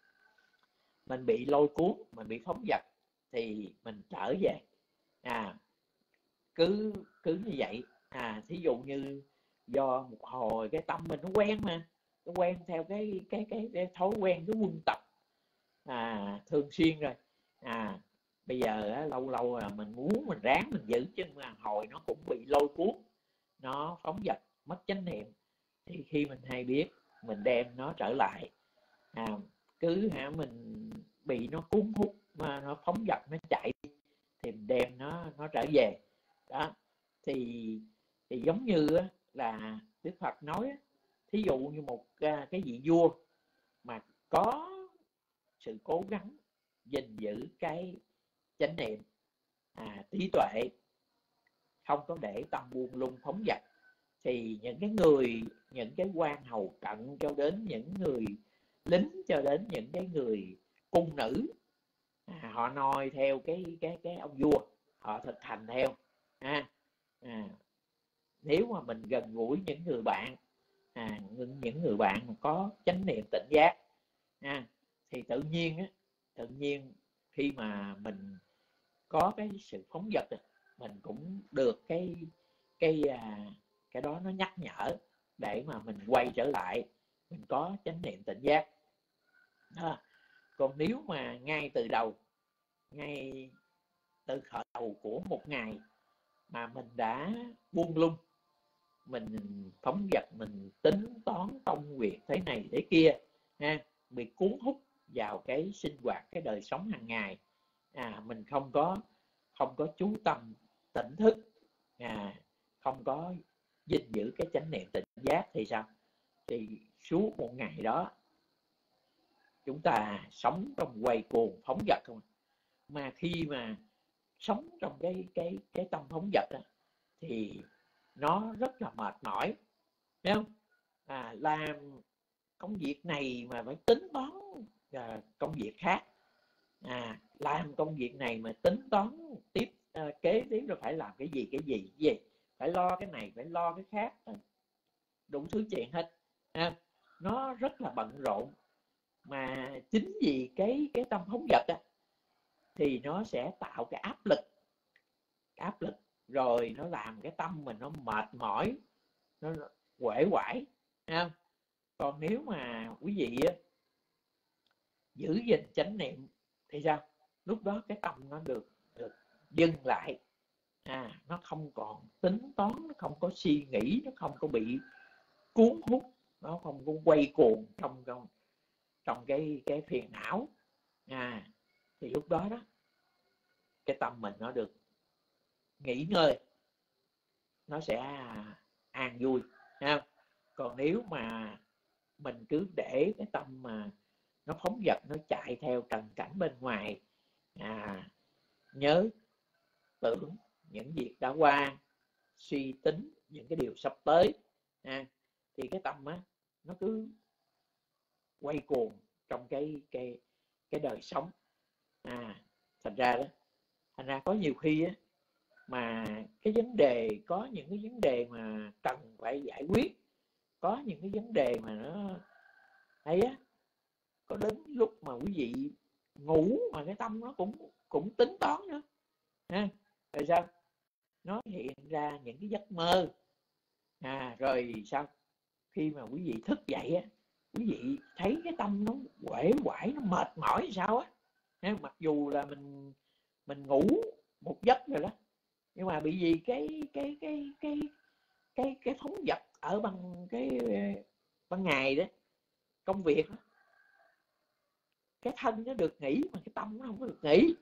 mình bị lôi cuốn, mình bị phóng dật thì mình trở về à, cứ cứ như vậy à, thí dụ như do một hồi cái tâm mình nó quen, mà nó quen theo cái cái cái, cái thói quen, cái quân tập à, thường xuyên rồi à, bây giờ á, lâu lâu là mình muốn mình ráng mình giữ, chứ mà hồi nó cũng bị lôi cuốn, nó phóng dật mất chánh niệm, thì khi mình hay biết mình đem nó trở lại à, cứ hả mình bị nó cuốn hút mà nó phóng dật nó chạy thì mình đem nó nó trở về đó. Thì thì giống như là Đức Phật nói, thí dụ như một cái vị vua mà có sự cố gắng gìn giữ cái chánh niệm à, trí tuệ, không có để tâm buông lung phóng dật, thì những cái người, những cái quan hầu cận cho đến những người lính, cho đến những cái người cung nữ à, họ noi theo cái cái cái ông vua, họ thực hành theo à, à, nếu mà mình gần gũi những người bạn à, những người bạn mà có chánh niệm tỉnh giác à, thì tự nhiên á, tự nhiên khi mà mình có cái sự phóng dật, mình cũng được cái cái à, cái đó nó nhắc nhở để mà mình quay trở lại, mình có chánh niệm tỉnh giác à. Còn nếu mà ngay từ đầu, ngay từ khởi đầu của một ngày mà mình đã buông lung, mình phóng dật, mình tính toán công việc thế này thế kia ha, bị cuốn hút vào cái sinh hoạt, cái đời sống hàng ngày à, mình không có không có chú tâm tỉnh thức à, không có gìn giữ cái chánh niệm tỉnh giác thì sao? Thì suốt một ngày đó chúng ta sống trong quay cuồng phóng dật không. Mà khi mà sống trong cái cái cái tâm phóng dật đó, thì nó rất là mệt mỏi, thấy không? À, làm công việc này mà phải tính toán à, công việc khác, à, làm công việc này mà tính toán tiếp à, kế tiếp là phải làm cái gì cái gì cái gì, phải lo cái này phải lo cái khác, đủ thứ chuyện hết. À, nó rất là bận rộn. Mà chính vì cái cái tâm phóng dật á, thì nó sẽ tạo cái áp lực áp lực rồi nó làm cái tâm mình nó mệt mỏi, nó uể oải. Còn nếu mà quý vị á, giữ gìn chánh niệm thì sao? Lúc đó cái tâm nó được được dừng lại, à, nó không còn tính toán, nó không có suy nghĩ, nó không có bị cuốn hút, nó không có quay cuồng trong trong trong cái cái phiền não. À, thì lúc đó đó cái tâm mình nó được nghỉ ngơi, nó sẽ an vui, ha. Còn nếu mà mình cứ để cái tâm mà nó phóng dật, nó chạy theo trần cảnh bên ngoài, à, nhớ tưởng những việc đã qua, suy tính những cái điều sắp tới, à, thì cái tâm á nó cứ quay cuồng trong cái cái cái đời sống. À, thành ra đó, thành ra có nhiều khi á mà cái vấn đề, có những cái vấn đề mà cần phải giải quyết, có những cái vấn đề mà nó ấy á, có đến lúc mà quý vị ngủ mà cái tâm nó cũng cũng tính toán nữa, ha. Rồi sao? Nó hiện ra những cái giấc mơ, à, rồi sao? Khi mà quý vị thức dậy á, quý vị thấy cái tâm nó uể oải, nó mệt mỏi sao á, mặc dù là mình mình ngủ một giấc rồi đó, nhưng mà bị gì cái cái cái cái cái cái phóng dật ở bằng cái ban ngày đó, công việc đó, cái thân nó được nghỉ mà cái tâm nó không có được nghỉ.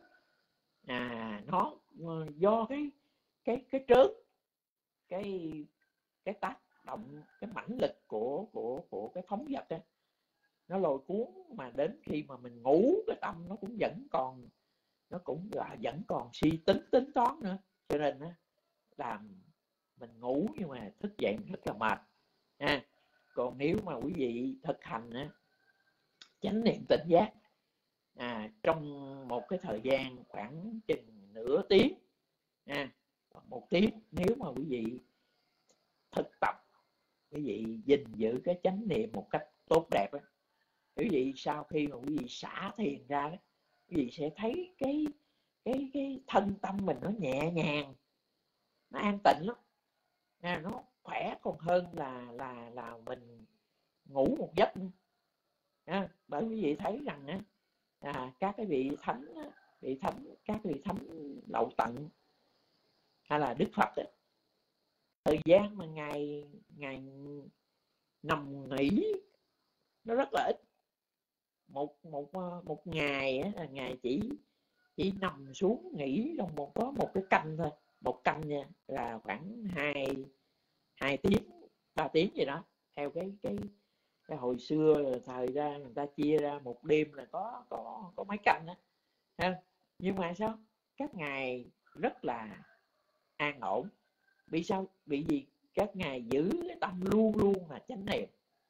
À, nó do cái cái cái trớn, cái cái tác động, cái mãnh lực của của của cái phóng dật đó, nó lôi cuốn. Mà đến khi mà mình ngủ, cái tâm nó cũng vẫn còn nó cũng là vẫn còn suy tính tính toán nữa, cho nên á làm mình ngủ nhưng mà thức dậy rất là mệt, ha. Còn nếu mà quý vị thực hành á, chánh niệm tỉnh giác, à, trong một cái thời gian khoảng chừng nửa tiếng, à, một tiếng, nếu mà quý vị thực tập, quý vị gìn giữ cái chánh niệm một cách tốt đẹp á, quý vị sau khi mà quý vị xả thiền ra đó, quý vị sẽ thấy cái cái cái thân tâm mình nó nhẹ nhàng, nó an tịnh lắm, à, nó khỏe còn hơn là là là mình ngủ một giấc nữa. À, bởi quý vị thấy rằng á, à, các cái vị thánh vị thánh các vị thánh lậu tận hay là Đức Phật ấy, thời gian mà ngày ngày nằm nghỉ nó rất là ít. một một một ngày á, là ngày chỉ chỉ nằm xuống nghỉ trong một có một cái canh thôi, một canh nha, là khoảng hai hai tiếng ba tiếng gì đó, theo cái cái cái hồi xưa thời ra người ta chia ra một đêm là có có có mấy canh đó, ha. Nhưng mà sao các ngài rất là an ổn, vì sao? Vì gì? Các ngài giữ cái tâm luôn luôn là chánh niệm,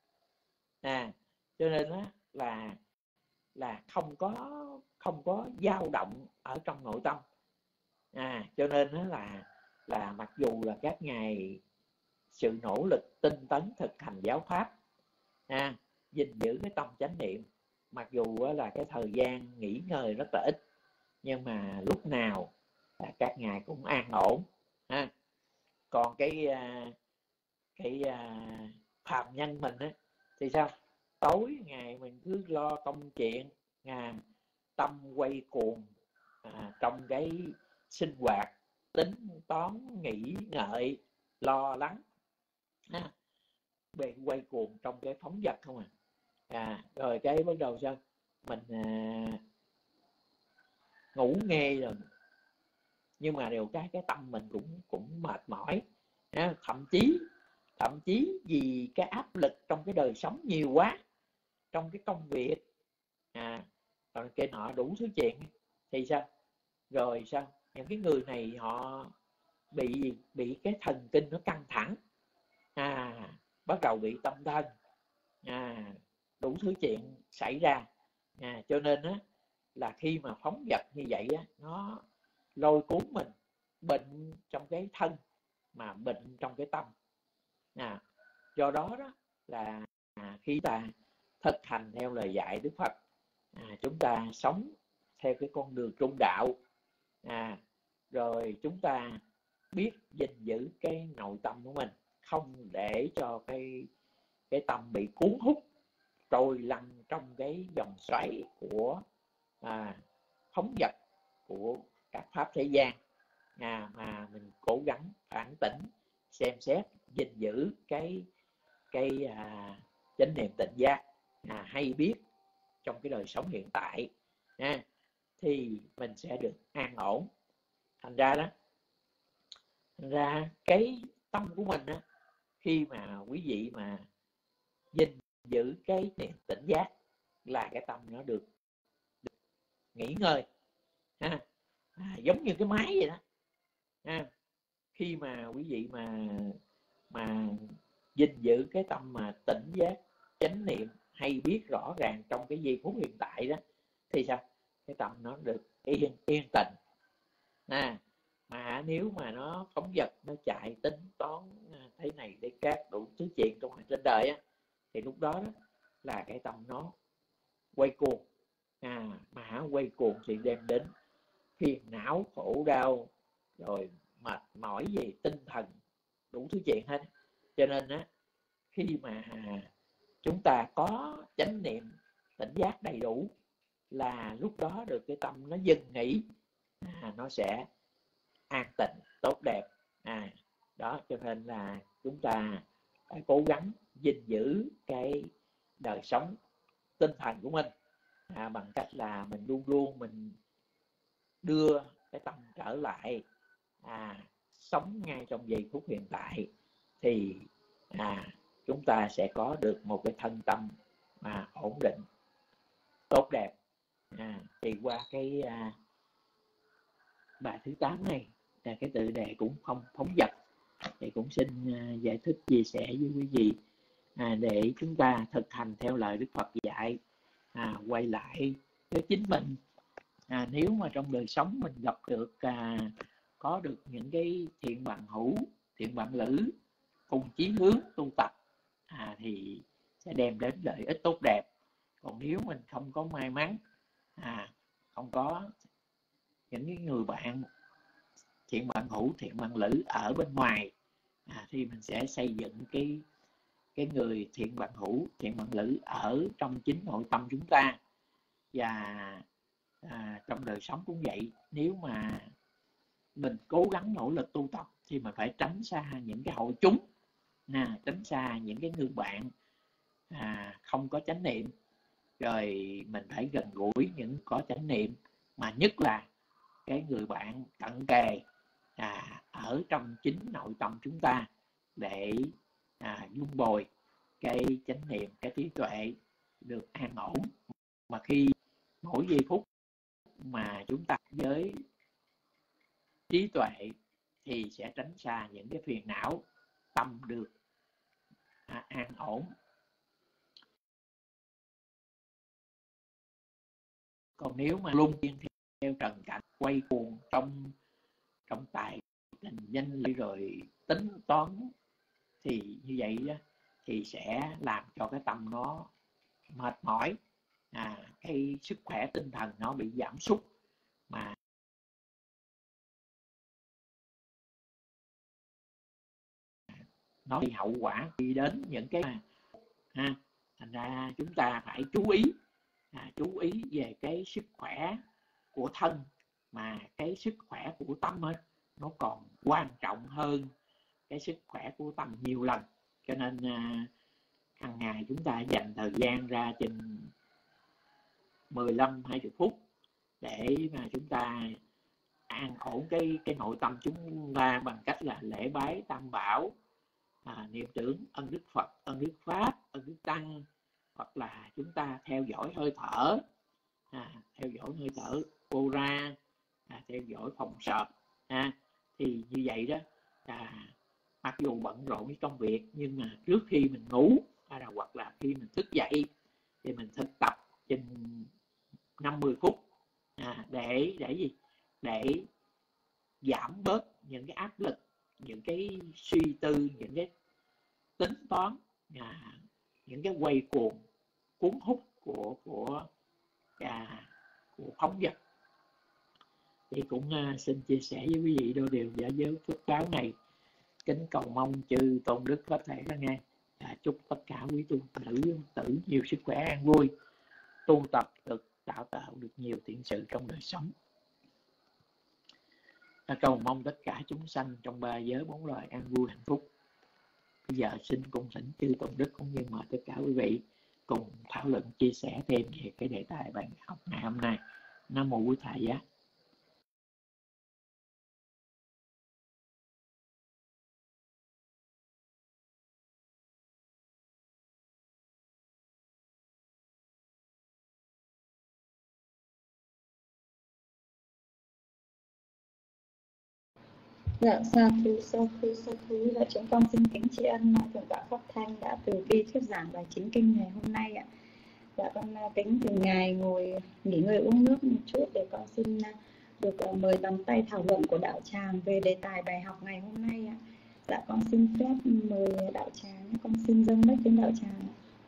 à, cho nên đó là là không có không có dao động ở trong nội tâm, à, cho nên đó là là mặc dù là các ngài sự nỗ lực tinh tấn thực hành giáo pháp, à, gìn giữ cái tâm chánh niệm, mặc dù là cái thời gian nghỉ ngơi rất là ít, nhưng mà lúc nào là các ngài cũng an ổn, ha. Còn cái cái phạm nhân mình á thì sao? Tối ngày mình cứ lo công chuyện, à, tâm quay cuồng, à, trong cái sinh hoạt, tính toán, nghĩ ngợi, lo lắng, à, bị quay cuồng trong cái phóng dật không à. À, rồi cái bắt đầu sao? Mình à, ngủ nghe rồi, nhưng mà đều cái cái tâm mình cũng cũng mệt mỏi, à, thậm chí thậm chí vì cái áp lực trong cái đời sống nhiều quá, trong cái công việc à rồi cái nọ đủ thứ chuyện, thì sao? Rồi sao? Những cái người này họ bị bị cái thần kinh nó căng thẳng, à bắt đầu bị tâm thần, à đủ thứ chuyện xảy ra. À, cho nên á là khi mà phóng dật như vậy á, nó lôi cuốn mình bệnh trong cái thân mà bệnh trong cái tâm. À, do đó đó là à, khi ta thực hành theo lời dạy Đức Phật, à, chúng ta sống theo cái con đường trung đạo, à, rồi chúng ta biết gìn giữ cái nội tâm của mình, không để cho cái cái tâm bị cuốn hút trôi lăn trong cái dòng xoáy của à, phóng dật của các pháp thế gian, à, mà mình cố gắng phản tỉnh, xem xét, gìn giữ cái cái à, chánh niệm tỉnh giác, à, hay biết trong cái đời sống hiện tại, à, thì mình sẽ được an ổn. Thành ra đó, thành ra cái tâm của mình đó, khi mà quý vị mà gìn giữ cái niệm tỉnh giác là cái tâm nó được, được nghỉ ngơi, ha. À, giống như cái máy vậy đó, ha. Khi mà quý vị mà mà gìn giữ cái tâm mà tỉnh giác, chánh niệm, hay biết rõ ràng trong cái giây phút hiện tại đó, thì sao? Cái tâm nó được yên yên tĩnh. À, mà nếu mà nó phóng dật, nó chạy tính toán thế này thế khác đủ thứ chuyện trong trên đời á, thì lúc đó, đó là cái tâm nó quay cuồng, à, mà quay cuồng thì đem đến phiền não, khổ đau, rồi mệt mỏi về tinh thần, đủ thứ chuyện hết. Cho nên á, khi mà chúng ta có chánh niệm tỉnh giác đầy đủ là lúc đó được cái tâm nó dừng nghỉ, à, nó sẽ an tịnh, tốt đẹp. À, đó, cho nên là chúng ta phải cố gắng gìn giữ cái đời sống tinh thần của mình, à, bằng cách là mình luôn luôn mình đưa cái tâm trở lại, à, sống ngay trong giây phút hiện tại, thì à, chúng ta sẽ có được một cái thân tâm mà ổn định, tốt đẹp. À, thì qua cái à, bài thứ tám này là cái tựa đề cũng không phóng dật, thì cũng xin à, giải thích chia sẻ với quý vị, à, để chúng ta thực hành theo lời Đức Phật dạy, à, quay lại với chính mình. À, nếu mà trong đời sống mình gặp được à, có được những cái thiện bằng hữu, thiện bạn lữ cùng chí hướng tu tập, à, thì sẽ đem đến lợi ích tốt đẹp. Còn nếu mình không có may mắn, à, không có những cái người bạn thiện bạn hữu, thiện bạn lữ ở bên ngoài, à, thì mình sẽ xây dựng cái cái người thiện bạn hữu, thiện bạn lữ ở trong chính nội tâm chúng ta. Và à, trong đời sống cũng vậy, nếu mà mình cố gắng nỗ lực tu tập thì mình phải tránh xa những cái hội chúng, nè, tránh xa những cái người bạn à, không có chánh niệm, rồi mình phải gần gũi những có chánh niệm, mà nhất là cái người bạn cận kề, à, ở trong chính nội tâm chúng ta, để à, dung bồi cái chánh niệm, cái trí tuệ được an ổn. Mà khi mỗi giây phút mà chúng ta với trí tuệ thì sẽ tránh xa những cái phiền não, tâm được à, an ổn. Còn nếu mà luôn phiên theo trần cảnh, quay cuồng trong trong tài tình danh lợi rồi tính toán, thì như vậy đó, thì sẽ làm cho cái tâm nó mệt mỏi, à, cái sức khỏe tinh thần nó bị giảm sút, mà nó bị hậu quả đi đến những cái mà ha. Thành ra chúng ta phải chú ý, à, chú ý về cái sức khỏe của thân, mà cái sức khỏe của tâm ấy, nó còn quan trọng hơn cái sức khỏe của tâm nhiều lần. Cho nên à, hàng ngày chúng ta dành thời gian ra chừng mười lăm hai mươi phút để mà chúng ta an ổn cái cái nội tâm chúng ta, bằng cách là lễ bái tam bảo, à, niệm tưởng ân đức Phật, ân đức Pháp, ân đức Tăng, hoặc là chúng ta theo dõi hơi thở, à, theo dõi hơi thở vô ra, à, theo dõi phòng sợp, à, thì như vậy đó, à, mặc dù bận rộn với công việc, nhưng mà trước khi mình ngủ hay là hoặc là khi mình thức dậy thì mình thực tập chừng năm mươi phút, à, để để gì để giảm bớt những cái áp lực, những cái suy tư, những cái tính toán, à, những cái quay cuồng cuốn hút của của à, của phóng vật. Thì cũng uh, xin chia sẻ với quý vị đôi điều giả giới phước báo này, kính cầu mong chư tôn đức có thể là nghe. À, chúc tất cả quý tu nữ tử nhiều sức khỏe an vui, tu tập được tạo tạo được nhiều thiện sự trong đời sống. À, cầu mong tất cả chúng sanh trong ba giới bốn loài an vui hạnh phúc. Bây giờ xin cùng thỉnh chư tôn đức cũng như mời tất cả quý vị cùng thảo luận chia sẻ thêm về cái đề tài bài học ngày hôm nay. Nam mô Bổn Thầy Giá. Dạ, sa thú, sa thú, sa thú. Dạ, chúng con xin kính tri ân Thượng tọa Pháp Thanh đã từ bi thuyết giảng bài chính kinh ngày hôm nay ạ. Dạ, con kính từng ngày ngồi nghỉ ngơi uống nước một chút để con xin được mời bàn tay thảo luận của đạo tràng về đề tài bài học ngày hôm nay ạ. Dạ, con xin phép mời đạo tràng, con xin dâng mic đến đạo tràng.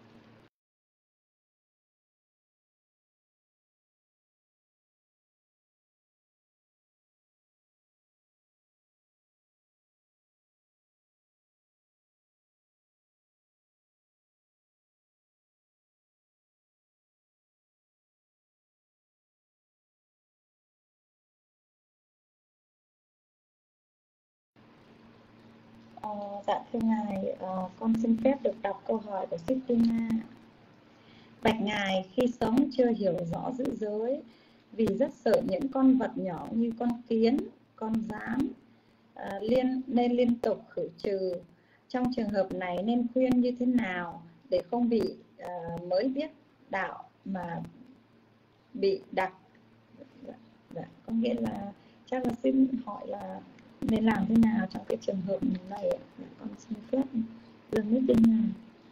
À, dạ thưa ngài, à, con xin phép được đọc câu hỏi của Sittina. Bạch ngài, khi sống chưa hiểu rõ giữ giới, vì rất sợ những con vật nhỏ như con kiến, con gián, à, liên, nên liên tục khử trừ. Trong trường hợp này nên khuyên như thế nào để không bị à, mới biết đạo mà bị đặc? Dạ, dạ, có nghĩa là chắc là xin hỏi là nên làm thế nào trong cái trường hợp này ạ? Dạ, con xin phép dâng mic đến ngài.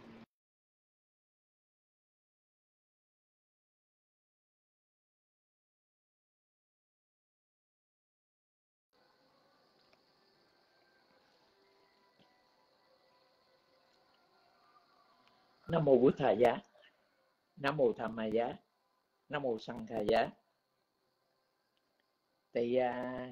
Nam mô Bổn Thầy Giá. Nam mô Tham Ma Giá. Nam mô Sanh Kha Giá. Thì à,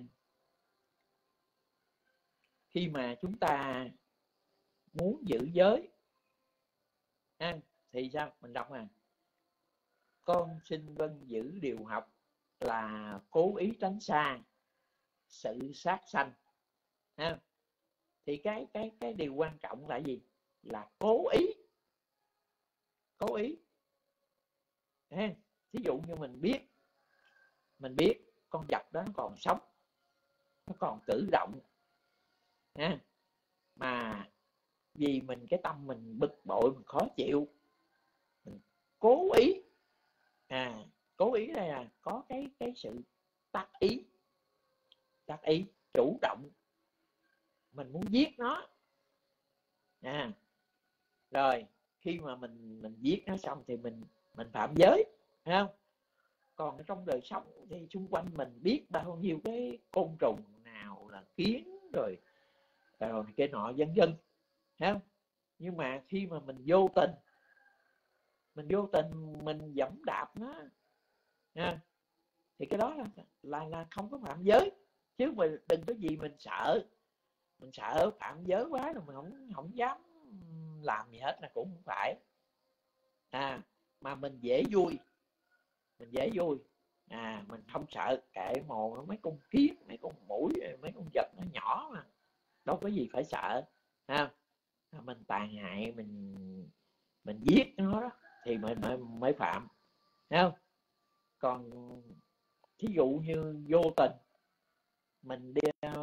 khi mà chúng ta muốn giữ giới à, thì sao? Mình đọc à, con xin vâng giữ điều học là cố ý tránh xa sự sát sanh. À, thì cái cái cái điều quan trọng là gì? Là cố ý. Cố ý. À, thí dụ như mình biết mình biết con vật đó nó còn sống, nó còn cử động, à, mà vì mình cái tâm mình bực bội, mình khó chịu, mình cố ý, à cố ý đây là có cái cái sự tác ý, tác ý chủ động, mình muốn giết nó, à rồi khi mà mình mình giết nó xong thì mình mình phạm giới, thấy không? Còn ở trong đời sống thì xung quanh mình biết bao nhiêu cái côn trùng, nào là kiến rồi rồi cái nọ vân vân, thấy không? Nhưng mà khi mà mình vô tình mình vô tình mình dẫm đạp nó, à, thì cái đó là, là là không có phạm giới. Chứ mình đừng có gì mình sợ mình sợ phạm giới quá rồi mình không không dám làm gì hết là cũng không phải, à mà mình dễ vui mình dễ vui à mình không sợ, kệ mồ mấy con kiến, mấy con muỗi, mấy con vật nó nhỏ mà đâu có gì phải sợ, ha. Mình tàn hại, mình mình giết nó đó thì mình mới, mới phạm, thấy không? Còn thí dụ như vô tình mình đi mình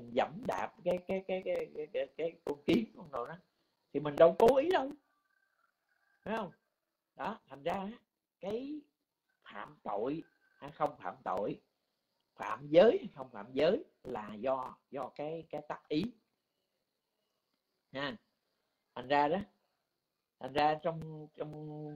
mình dẫm đạp cái cái cái cái cái, cái, cái con kiến con đồ đó thì mình đâu cố ý đâu, phải không? Đó, thành ra cái phạm tội hay không phạm tội, phạm giới hay không phạm giới là do do cái cái tác ý nha. Thành ra đó, thành ra trong trong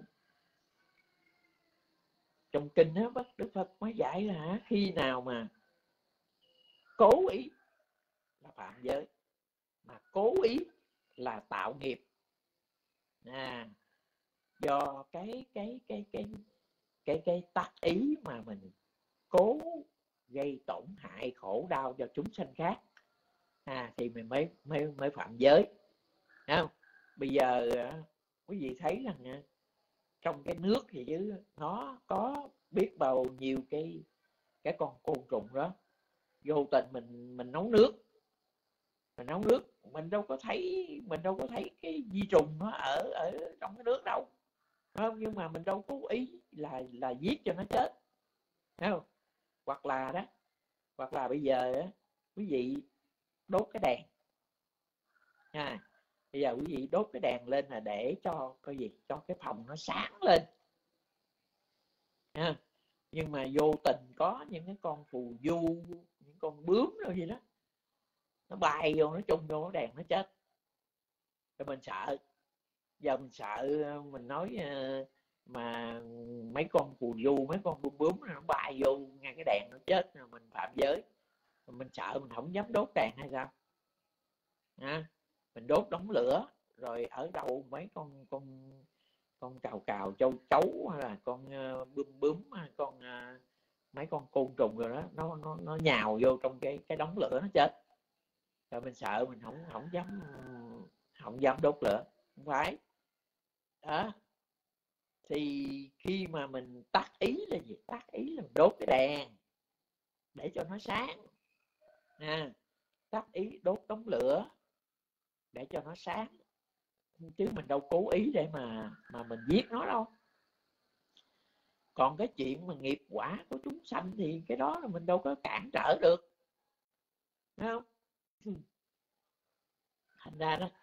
trong kinh đó Đức Phật mới dạy là khi nào mà cố ý là phạm giới, mà cố ý là tạo nghiệp. À, do cái cái cái cái cái cái tác ý mà mình cố gây tổn hại khổ đau cho chúng sanh khác, à, thì mình mới mới mới phạm giới. Thấy không? Bây giờ quý vị thấy rằng trong cái nước thì chứ nó có biết bao nhiêu cái cái con côn trùng đó, vô tình mình mình nấu nước, mình nấu nước mình đâu có thấy mình đâu có thấy cái vi trùng nó ở ở trong cái nước đâu, phải không? Nhưng mà mình đâu cố ý là là giết cho nó chết, thấy không? Hoặc là đó, hoặc là bây giờ đó, quý vị đốt cái đèn, à, bây giờ quý vị đốt cái đèn lên là để cho cái gì, cho cái phòng nó sáng lên, à, nhưng mà vô tình có những cái con phù du, những con bướm rồi gì đó, nó bay vô, nó chung vô cái đèn nó chết, rồi mình sợ. Giờ mình sợ, mình nói mà mấy con phù du, mấy con bướm bướm nó bay vô ngay cái đèn nó chết, rồi mình phạm giới, mình sợ, mình không dám đốt đèn hay sao? À, mình đốt đống lửa, rồi ở đâu mấy con con con cào cào, châu chấu, hay là con bướm bướm, con mấy con côn trùng rồi đó, nó nó nó nhào vô trong cái cái đống lửa nó chết, rồi mình sợ, mình không không dám không dám đốt lửa, không phải đó. Thì khi mà mình tác ý là gì? Tác ý là mình đốt cái đèn để cho nó sáng, à, tác ý đốt đống lửa để cho nó sáng, chứ mình đâu cố ý để mà mà mình giết nó đâu. Còn cái chuyện mà nghiệp quả của chúng sanh thì cái đó là mình đâu có cản trở được, thấy không? Thành ra đó,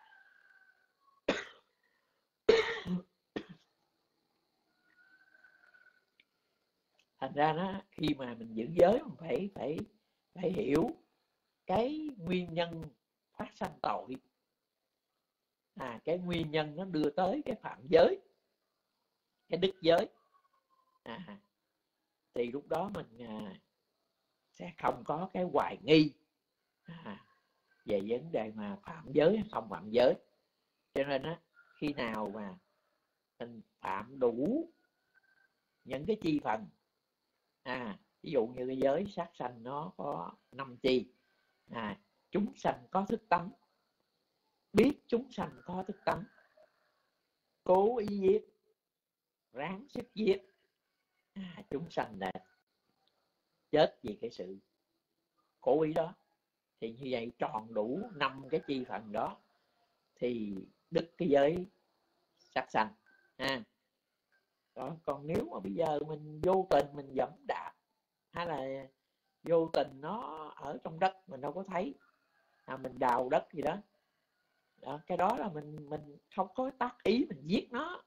thành ra đó, khi mà mình giữ giới mình phải phải phải hiểu cái nguyên nhân phát sanh tội, à, cái nguyên nhân nó đưa tới cái phạm giới, cái đứt giới, à, thì lúc đó mình à, sẽ không có cái hoài nghi à, về vấn đề mà phạm giới hay không phạm giới. Cho nên á, khi nào mà mình phạm đủ những cái chi phần, à, ví dụ như cái giới sát sanh nó có năm chi, à, chúng sanh có thức tánh, biết chúng sanh có thức tánh, cố ý giết, ráng sức giết, à, chúng sanh là chết vì cái sự cố ý đó. Thì như vậy tròn đủ năm cái chi phần đó thì đứt cái giới sát sanh, à. Đó, còn nếu mà bây giờ mình vô tình mình dẫm đạp, hay là vô tình nó ở trong đất mình đâu có thấy, à, mình đào đất gì đó, đó, cái đó là mình mình không có tác ý mình giết nó,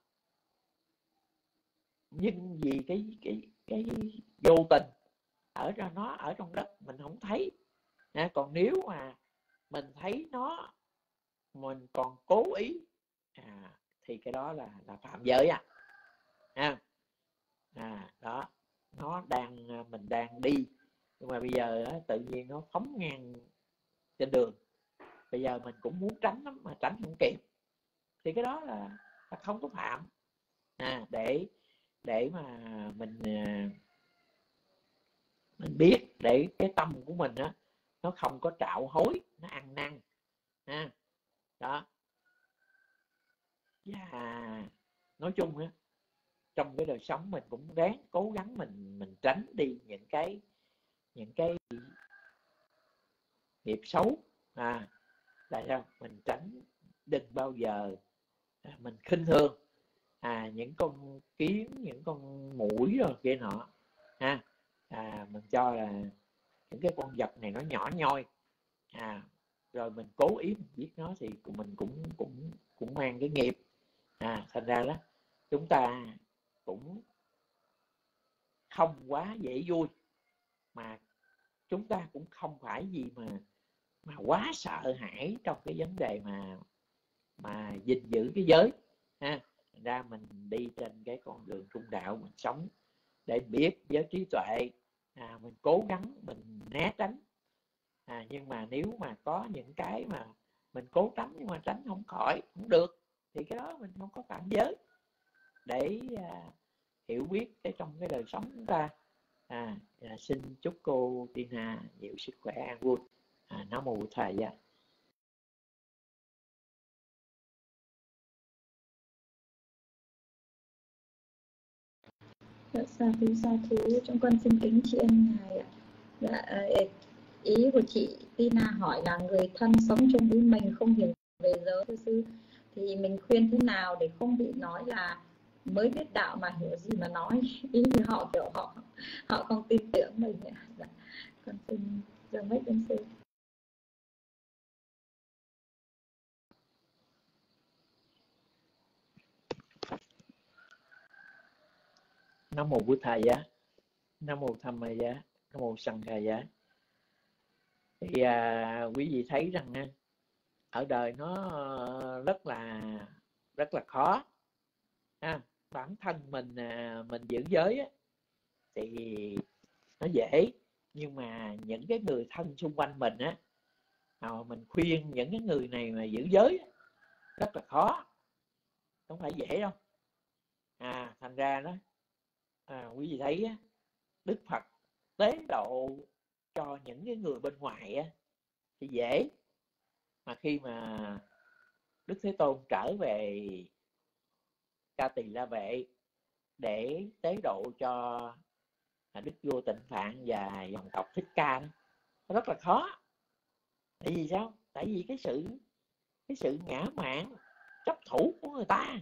nhưng vì cái cái cái vô tình ở ra nó ở trong đất mình không thấy, à, còn nếu mà mình thấy nó mình còn cố ý, à, thì cái đó là là phạm giới à, à, à đó, nó đang mình đang đi, nhưng mà bây giờ tự nhiên nó phóng ngang trên đường, bây giờ mình cũng muốn tránh lắm mà tránh không kịp, thì cái đó là, là không có phạm, à, để để mà mình mình biết, để cái tâm của mình á nó không có trạo hối, nó ăn năn, ha, đó. Và nói chung á, trong cái đời sống mình cũng ráng cố gắng mình mình tránh đi những cái những cái nghiệp xấu, à, là sao? Mình tránh, đừng bao giờ à, mình khinh thường à, những con kiến, những con muỗi rồi kia nọ, ha, à, mình cho là những cái con vật này nó nhỏ nhoi, à, rồi mình cố ý mình giết nó thì mình cũng cũng cũng mang cái nghiệp. À, thành ra đó chúng ta cũng không quá dễ vui, mà chúng ta cũng không phải gì mà mà quá sợ hãi trong cái vấn đề mà mà gìn giữ cái giới ha. Thành ra mình đi trên cái con đường trung đạo, mình sống để biết với trí tuệ, à, mình cố gắng mình né tránh. À, nhưng mà nếu mà có những cái mà mình cố tránh nhưng mà tránh không khỏi, không được, thì cái đó mình không có phạm giới. Để à, hiểu biết cái trong cái đời sống chúng ta. À, à xin chúc cô Tina nhiều sức khỏe an vui. À, Nam mô Thầy Giá. Dạ, sa thú sa thú, chúng con xin kính tri ân ngài ạ. Dạ, ý của chị Tina hỏi là người thân sống chung với mình không hiểu về giới thưa sư, thì mình khuyên thế nào để không bị nói là mới biết đạo mà hiểu gì mà nói, ý thì họ kiểu họ họ không tin tưởng mình. Dạ, con xin dâng hết đến sư. Nam mô Bụt Thầy Giá, Nam mô Tham Ma Giá, Nam mô Sanh Khai Giá. Thì à, quý vị thấy rằng ở đời nó rất là rất là khó. À, bản thân mình mình giữ giới á, thì nó dễ, nhưng mà những cái người thân xung quanh mình á, mình khuyên những cái người này mà giữ giới á, rất là khó, không phải dễ đâu. À, thành ra đó, à, quý vị thấy á, Đức Phật tế độ cho những cái người bên ngoài á, thì dễ, mà khi mà Đức Thế Tôn trở về Ca Tỳ La Vệ để tế độ cho Đức Vua Tịnh Phạn và dòng tộc Thích Ca đó, nó rất là khó. Tại vì sao? Tại vì cái sự cái sự ngã mạn chấp thủ của người ta.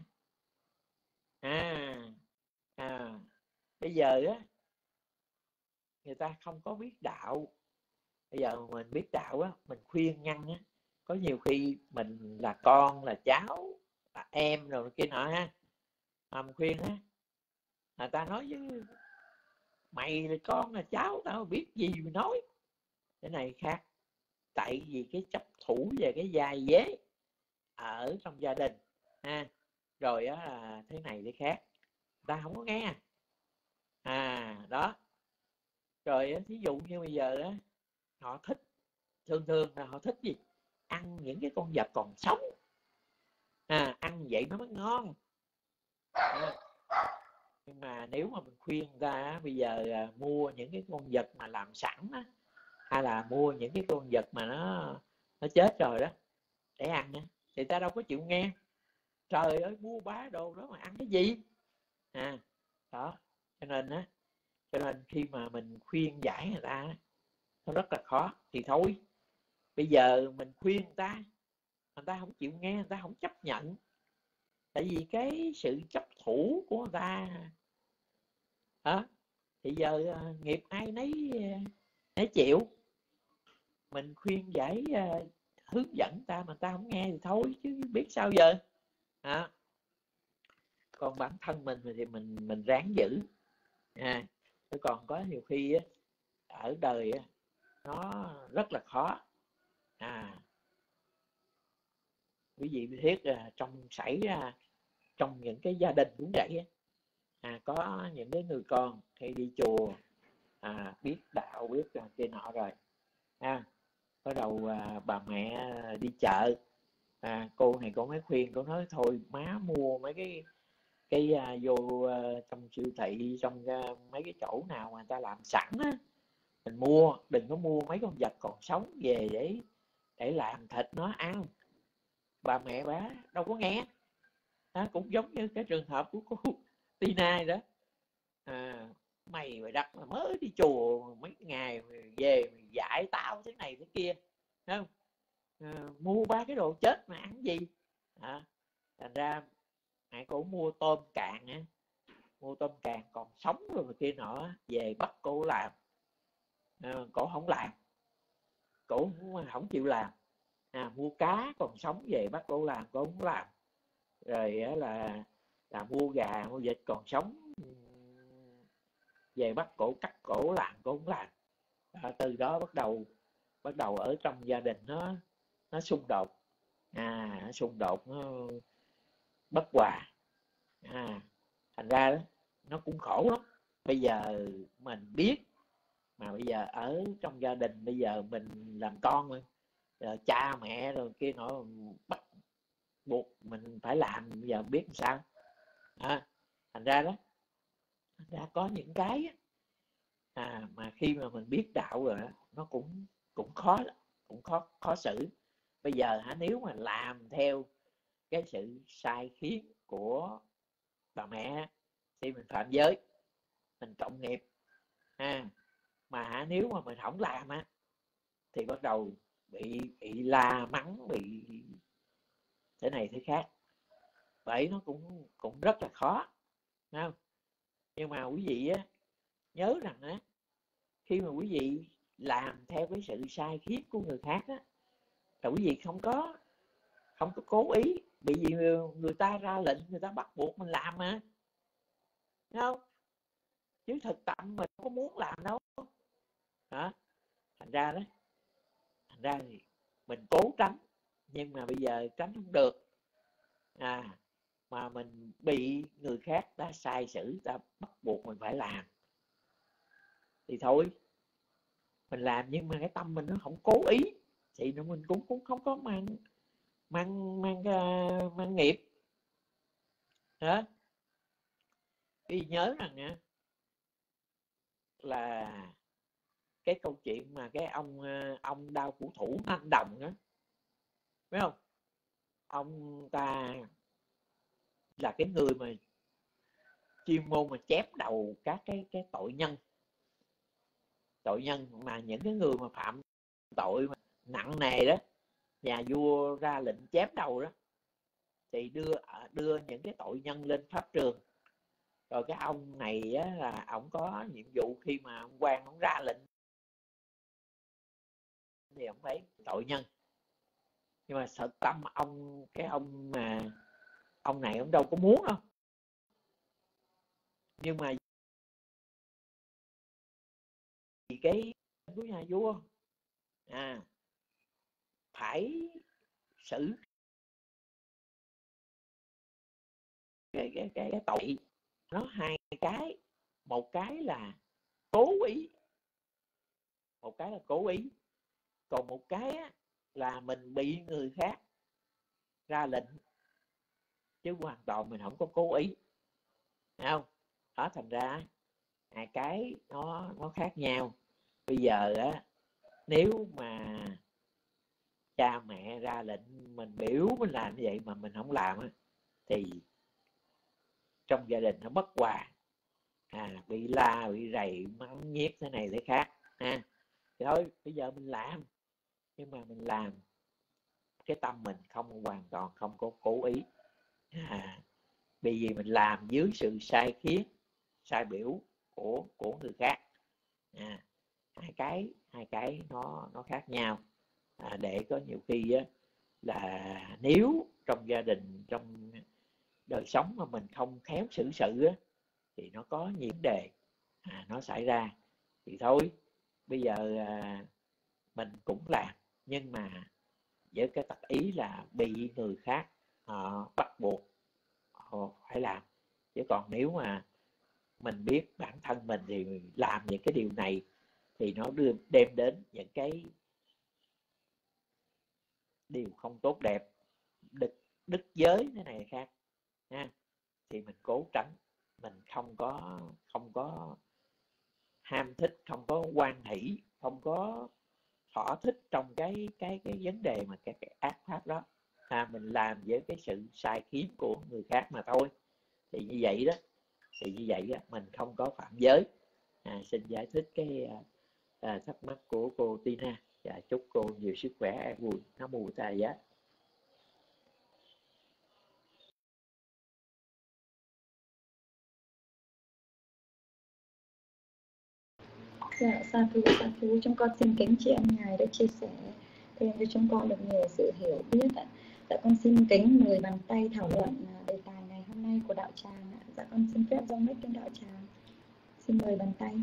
À, à bây giờ á, người ta không có biết đạo. Bây giờ mình biết đạo á, mình khuyên nhân á, có nhiều khi mình là con, là cháu, là em rồi kia nọ ha, mà mình khuyên á, người ta nói với mày là con là cháu, tao biết gì mà nói. Cái này khác. Tại vì cái chấp thủ về cái vai vế ở trong gia đình ha, rồi á là thế này thế khác, ta không có nghe. À đó, rồi á, thí dụ như bây giờ á, họ thích, thường thường là họ thích gì? Ăn những cái con vật còn sống. À, ăn vậy nó mới ngon. À, nhưng mà nếu mà mình khuyên người ta bây giờ à, mua những cái con vật mà làm sẵn á, hay là mua những cái con vật mà nó nó chết rồi đó để ăn á, thì ta đâu có chịu nghe. Trời ơi, mua bá đồ đó mà ăn cái gì? À đó, cho nên á, cho nên khi mà mình khuyên giải người ta nó rất là khó. Thì thôi, bây giờ mình khuyên người ta, người ta không chịu nghe, người ta không chấp nhận, tại vì cái sự chấp thủ của người ta đó, thì giờ nghiệp ai nấy nấy chịu. Mình khuyên giải uh, hướng dẫn ta mà ta không nghe thì thôi, chứ biết sao giờ. À, còn bản thân mình thì mình mình ráng giữ. À, còn có nhiều khi á, ở đời á, nó rất là khó. À, quý vị biết là trong xảy ra trong những cái gia đình cũng vậy á. À, có những cái người con hay đi chùa, à, biết đạo biết là kia nọ rồi, à, bắt đầu à, bà mẹ đi chợ, à, cô này cô mới khuyên, cô nói thôi má mua mấy cái cái à, vô à, trong siêu thị, trong à, mấy cái chỗ nào mà người ta làm sẵn á, mình mua, đừng có mua mấy con vật còn sống về để để làm thịt nó ăn. Bà mẹ bá đâu có nghe. À, cũng giống như cái trường hợp của cô Tina đó. À, mày mày đặt mà mới đi chùa mấy ngày về mày dạy tao thế này thế kia, thấy không? À, mua ba cái đồ chết mà ăn gì? À, thành ra mẹ cổ mua tôm cạn á, mua tôm càng còn sống rồi mà kia nọ, về bắt cô làm. À, cổ không làm. cổ không chịu làm. À, mua cá còn sống về bắt cổ làm, cổ không làm. Rồi là là mua gà mua vịt còn sống về bắt cổ cắt cổ làm, cổ không làm. À, từ đó bắt đầu bắt đầu ở trong gia đình nó nó xung đột. À, nó xung đột, nó bất hòa. À, thành ra đó nó cũng khổ lắm. Bây giờ mình biết mà bây giờ ở trong gia đình bây giờ mình làm con mà giờ cha mẹ rồi kia nó bắt buộc mình phải làm, bây giờ biết làm sao. À, thành ra đó, thành ra có những cái à, mà khi mà mình biết đạo rồi nó cũng cũng khó cũng khó khó xử. Bây giờ hả, nếu mà làm theo cái sự sai khiến của bà mẹ thì mình phạm giới, mình cộng nghiệp. À, mà hả, nếu mà mình không làm á thì bắt đầu bị bị la mắng, bị thế này thế khác. Vậy nó cũng cũng rất là khó, đúng không? Nhưng mà quý vị á, nhớ rằng á, khi mà quý vị làm theo cái sự sai khiến của người khác á, là quý vị không có không có cố ý, bị vì người ta ra lệnh, người ta bắt buộc mình làm mà, đúng không? Chứ thực tâm mình không có muốn làm đâu. Hả? Thành ra đó, thành ra thì mình cố tránh, nhưng mà bây giờ tránh không được. À, mà mình bị người khác ta sai sử, ta bắt buộc mình phải làm thì thôi mình làm, nhưng mà cái tâm mình nó không cố ý thì nó mình cũng cũng không có mang mang mang uh, mang nghiệp. Hả? Thì nhớ rằng nha, là cái câu chuyện mà cái ông ông đao phủ thủ Nam Đồng đó, biết không? Ông ta là cái người mà chuyên môn mà chém đầu các cái cái tội nhân tội nhân mà những cái người mà phạm tội mà nặng nề đó, nhà vua ra lệnh chém đầu đó, thì đưa đưa những cái tội nhân lên pháp trường. Rồi cái ông này á, là ông có nhiệm vụ khi mà ông quan ông ra lệnh thì ông phải tội nhân. Nhưng mà thật tâm ông cái ông mà ông này ông đâu có muốn đâu, nhưng mà vì cái của nhà vua à phải xử cái cái cái, cái tội nó hai cái. Một cái là cố ý, một cái là cố ý, còn một cái á, là mình bị người khác ra lệnh chứ hoàn toàn mình không có cố ý, thấy không? Đó, thành ra hai cái nó nó khác nhau. Bây giờ á, nếu mà cha mẹ ra lệnh mình biểu mình làm như vậy mà mình không làm á, thì trong gia đình nó bất hòa, à, bị la bị rầy mắng nhiếc thế này thế khác. À, thì thôi bây giờ mình làm, nhưng mà mình làm cái tâm mình không hoàn toàn không có cố ý. À, bởi vì mình làm dưới sự sai khiến, sai biểu của của người khác. À, hai cái hai cái nó nó khác nhau. À, để có nhiều khi á, là nếu trong gia đình, trong đời sống mà mình không khéo xử sự á, thì nó có nhiều vấn đề à, nó xảy ra. Thì thôi bây giờ à, mình cũng làm, nhưng mà với cái tật ý là bị người khác họ bắt buộc họ phải làm. Chứ còn nếu mà mình biết bản thân mình thì mình làm những cái điều này thì nó đưa đem đến những cái điều không tốt đẹp, đứt đứt giới thế này khác ha, thì mình cố tránh, mình không có không có ham thích, không có quan hỷ, không có thỏa thích trong cái cái cái vấn đề mà cái, cái ác pháp đó. À, mình làm với cái sự sai khiến của người khác mà thôi. Thì như vậy đó, thì như vậy đó, mình không có phạm giới. À, xin giải thích cái à, thắc mắc của cô Tina và chúc cô nhiều sức khỏe an vui. Nam mô Bổn Thầy giá. Dạ, sa thú, sa thú. Chúng con xin kính tri ân Ngài đã chia sẻ thêm cho chúng con được nhiều sự hiểu biết ạ. Dạ, con xin kính mời bàn tay thảo luận đề tài ngày hôm nay của đạo tràng ạ. Dạ, con xin phép dâng mic đến đạo tràng. Xin mời bàn tay.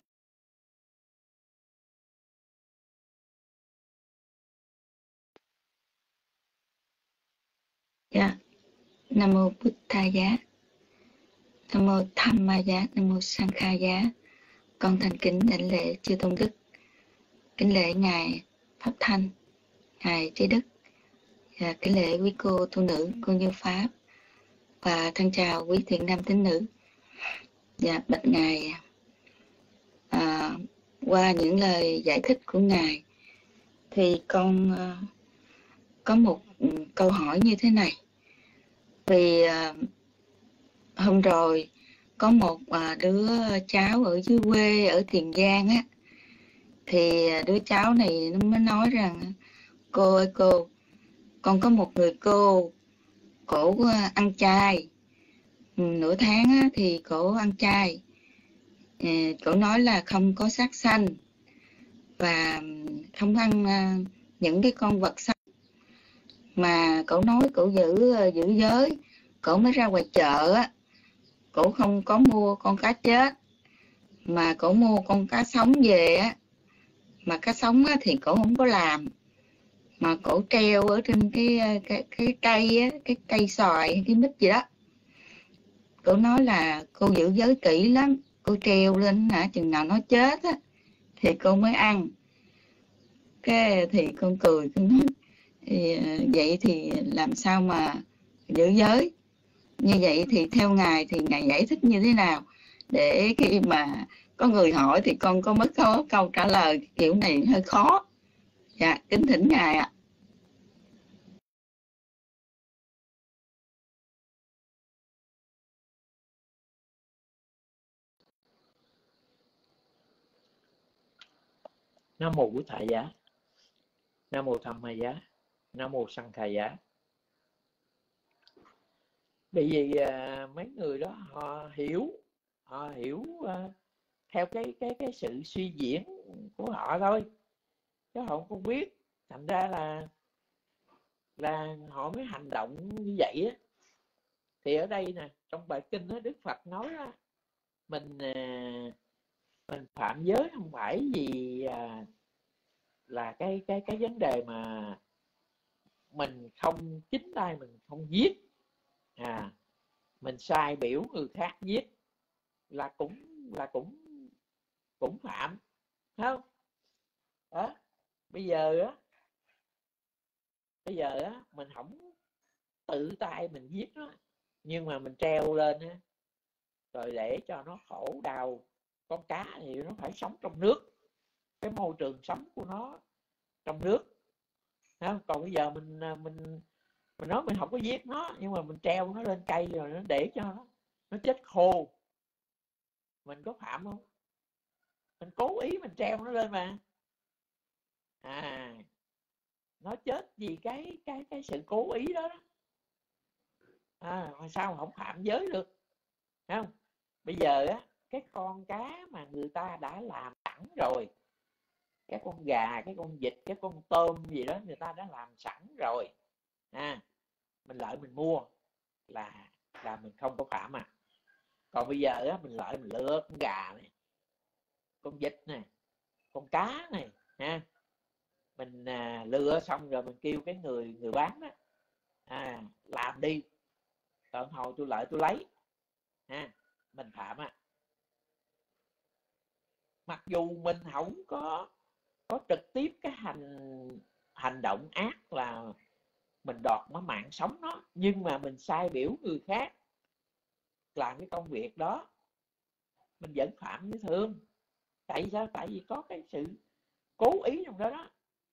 Dạ, Nam mô Bụt Tha Giá, Nam mô Tham Ma Giá, Nam mô Sang Kha Giá. Con thành kính đảnh lễ chư tôn đức, kính lễ ngài Pháp Thanh, ngài Trí Đức, và kính lễ quý cô tu nữ, cô Như Pháp, và thân chào quý thiện nam tín nữ. Dạ, bạch ngài, à, qua những lời giải thích của ngài thì con uh, có một câu hỏi như thế này. Vì uh, hôm rồi có một uh, đứa cháu ở dưới quê ở Tiền Giang á, thì đứa cháu này nó mới nói rằng: cô ơi cô, con có một người cô, cổ uh, ăn chay, nửa tháng á, thì cổ ăn chay. Ừ, cổ nói là không có sát sanh và không ăn uh, những cái con vật sống, mà cổ nói cổ giữ uh, giữ giới. Cổ mới ra ngoài chợ á, cổ không có mua con cá chết mà cổ mua con cá sống về á, mà cá sống á thì cổ không có làm, mà cổ treo ở trên cái cái cái cây á, cái cây xoài, cái mít gì đó. Cổ nói là cô giữ giới kỹ lắm, cô treo lên hả, chừng nào nó chết á thì cô mới ăn. Cái thì con cười, con nói thì, vậy thì làm sao mà giữ giới? Như vậy thì theo ngài thì ngài giải thích như thế nào để khi mà có người hỏi thì con có mất có câu trả lời kiểu này hơi khó. Dạ, kính thỉnh ngài ạ. Nam mô Bụt Thà Giá, Nam mô Tham Ma Giá, Nam mô Sang Kha Giá. Bởi vì à, mấy người đó họ hiểu, họ hiểu à, theo cái cái cái sự suy diễn của họ thôi, chứ họ không biết. Thành ra là là họ mới hành động như vậy á. Thì ở đây nè, trong bài kinh đó, Đức Phật nói đó, mình à, mình phạm giới không phải vì à, là cái cái cái vấn đề mà mình không chính tay mình không giết, à mình sai biểu người khác giết là cũng là cũng cũng phạm, không? Đó, bây giờ á, bây giờ á mình không tự tay mình giết nó, nhưng mà mình treo lên á, rồi để cho nó khổ đau. Con cá thì nó phải sống trong nước, cái môi trường sống của nó trong nước, không? Còn bây giờ mình mình mình nói mình không có giết nó, nhưng mà mình treo nó lên cây rồi nó để cho nó nó chết khô, mình có phạm không? Mình cố ý mình treo nó lên mà, à nó chết vì cái cái cái sự cố ý đó, đó. À, mà sao mà không phạm giới được, không? Bây giờ á, cái con cá mà người ta đã làm sẵn rồi, cái con gà, cái con vịt, cái con tôm gì đó người ta đã làm sẵn rồi, à mình lại mình mua là là mình không có phạm à. Còn bây giờ á, mình lại mình lựa con gà này, con vịt này, con cá này, ha, mình à, lựa xong rồi mình kêu cái người người bán đó, à làm đi, tận hồi tôi lại tôi lấy, ha, mình phạm à. Mặc dù mình không có có trực tiếp cái hành hành động ác là mình đoạt nó mạng sống nó, nhưng mà mình sai biểu người khác làm cái công việc đó, mình vẫn phạm như thường. Tại sao? Tại vì có cái sự cố ý trong đó đó,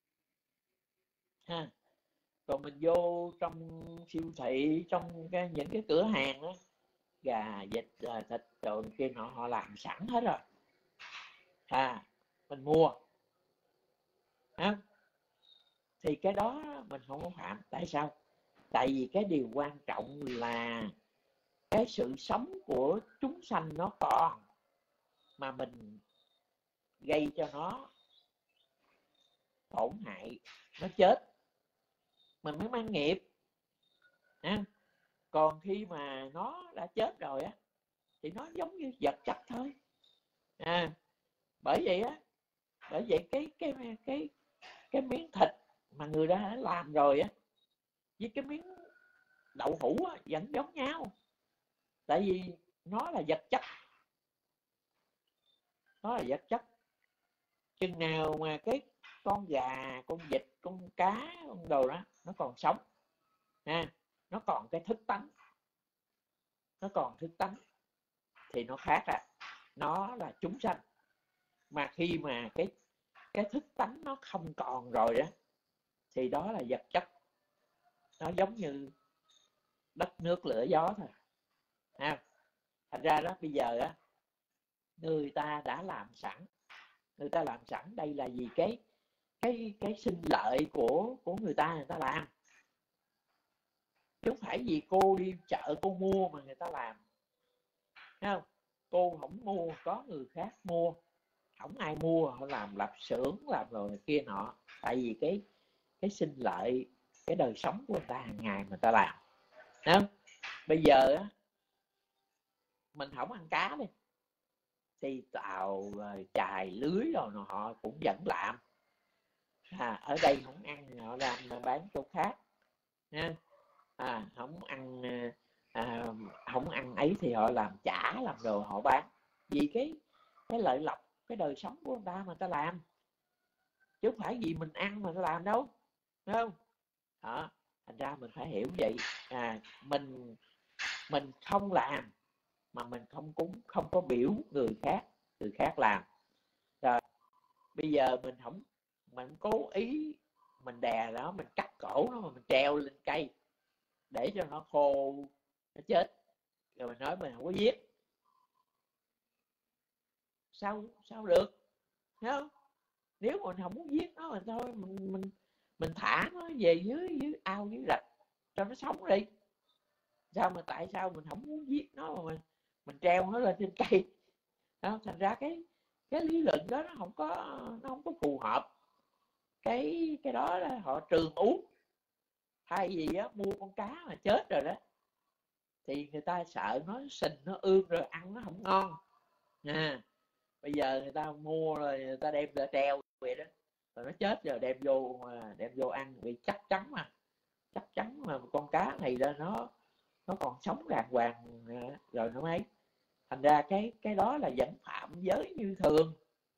ha. Còn mình vô trong siêu thị, trong cái, những cái cửa hàng đó, gà vịt thịt rồi kia nọ họ làm sẵn hết rồi, à mình mua, ha, thì cái đó mình không có phạm. Tại sao? Tại vì cái điều quan trọng là cái sự sống của chúng sanh nó còn, mà mình gây cho nó tổn hại, nó chết, mình mới mang nghiệp. À, còn khi mà nó đã chết rồi á thì nó giống như vật chất thôi. À, bởi vậy á, bởi vậy cái cái cái cái miếng thịt mà người đã làm rồi á với cái miếng đậu hũ á, vẫn giống nhau, tại vì nó là vật chất, nó là vật chất. Chừng nào mà cái con gà, con vịt, con cá, con đồ đó nó còn sống, ha, nó còn cái thức tánh, nó còn thức tánh thì nó khác à, nó là chúng sanh. Mà khi mà cái cái thức tánh nó không còn rồi đó thì đó là vật chất, nó giống như đất nước lửa gió thôi. Ha, thành ra đó bây giờ á, người ta đã làm sẵn, người ta làm sẵn đây là vì cái cái cái sinh lợi của của người ta, người ta làm, chứ không phải vì cô đi chợ cô mua mà người ta làm. Thấy không? Cô không mua, có người khác mua, không ai mua, họ làm lập xưởng làm rồi này kia nọ, tại vì cái cái sinh lợi, cái đời sống của người ta hàng ngày người ta làm. Thấy không? Bây giờ á, mình không ăn cá đi thì tàu chài lưới rồi họ cũng vẫn làm. À, ở đây không ăn họ làm mà bán chỗ khác nha. À, không ăn à, không ăn ấy thì họ làm chả, làm đồ họ bán, vì cái cái lợi lộc, cái đời sống của người ta mà người ta làm, chứ không phải vì mình ăn mà người ta làm đâu, đúng không? Đó, thành ra mình phải hiểu vậy. À, mình mình không làm mà mình không cúng, không có biểu người khác, người khác làm. Rồi bây giờ mình không, mình cố ý mình đè nó, mình cắt cổ nó mà mình treo lên cây để cho nó khô, nó chết, rồi mình nói mình không có giết, sao sao được, thấy không? Nếu mà mình không muốn giết nó, mình thôi mình mình mình thả nó về dưới dưới ao, dưới rạch cho nó sống đi. Sao mà tại sao mình không muốn giết nó mà mình mình treo nó lên trên cây đó? Thành ra cái cái lý luận đó nó không có, nó không có phù hợp. Cái cái đó là họ trường uống, thay vì á, mua con cá mà chết rồi đó thì người ta sợ nó sình, nó ương rồi ăn nó không ngon. À, bây giờ người ta mua rồi người ta đem ra treo vậy đó, rồi nó chết rồi đem vô đem vô ăn, vì chắc chắn mà chắc chắn mà con cá này đó nó nó còn sống đàng hoàng rồi nó mấy. Thành ra cái cái đó là vẫn phạm giới như thường.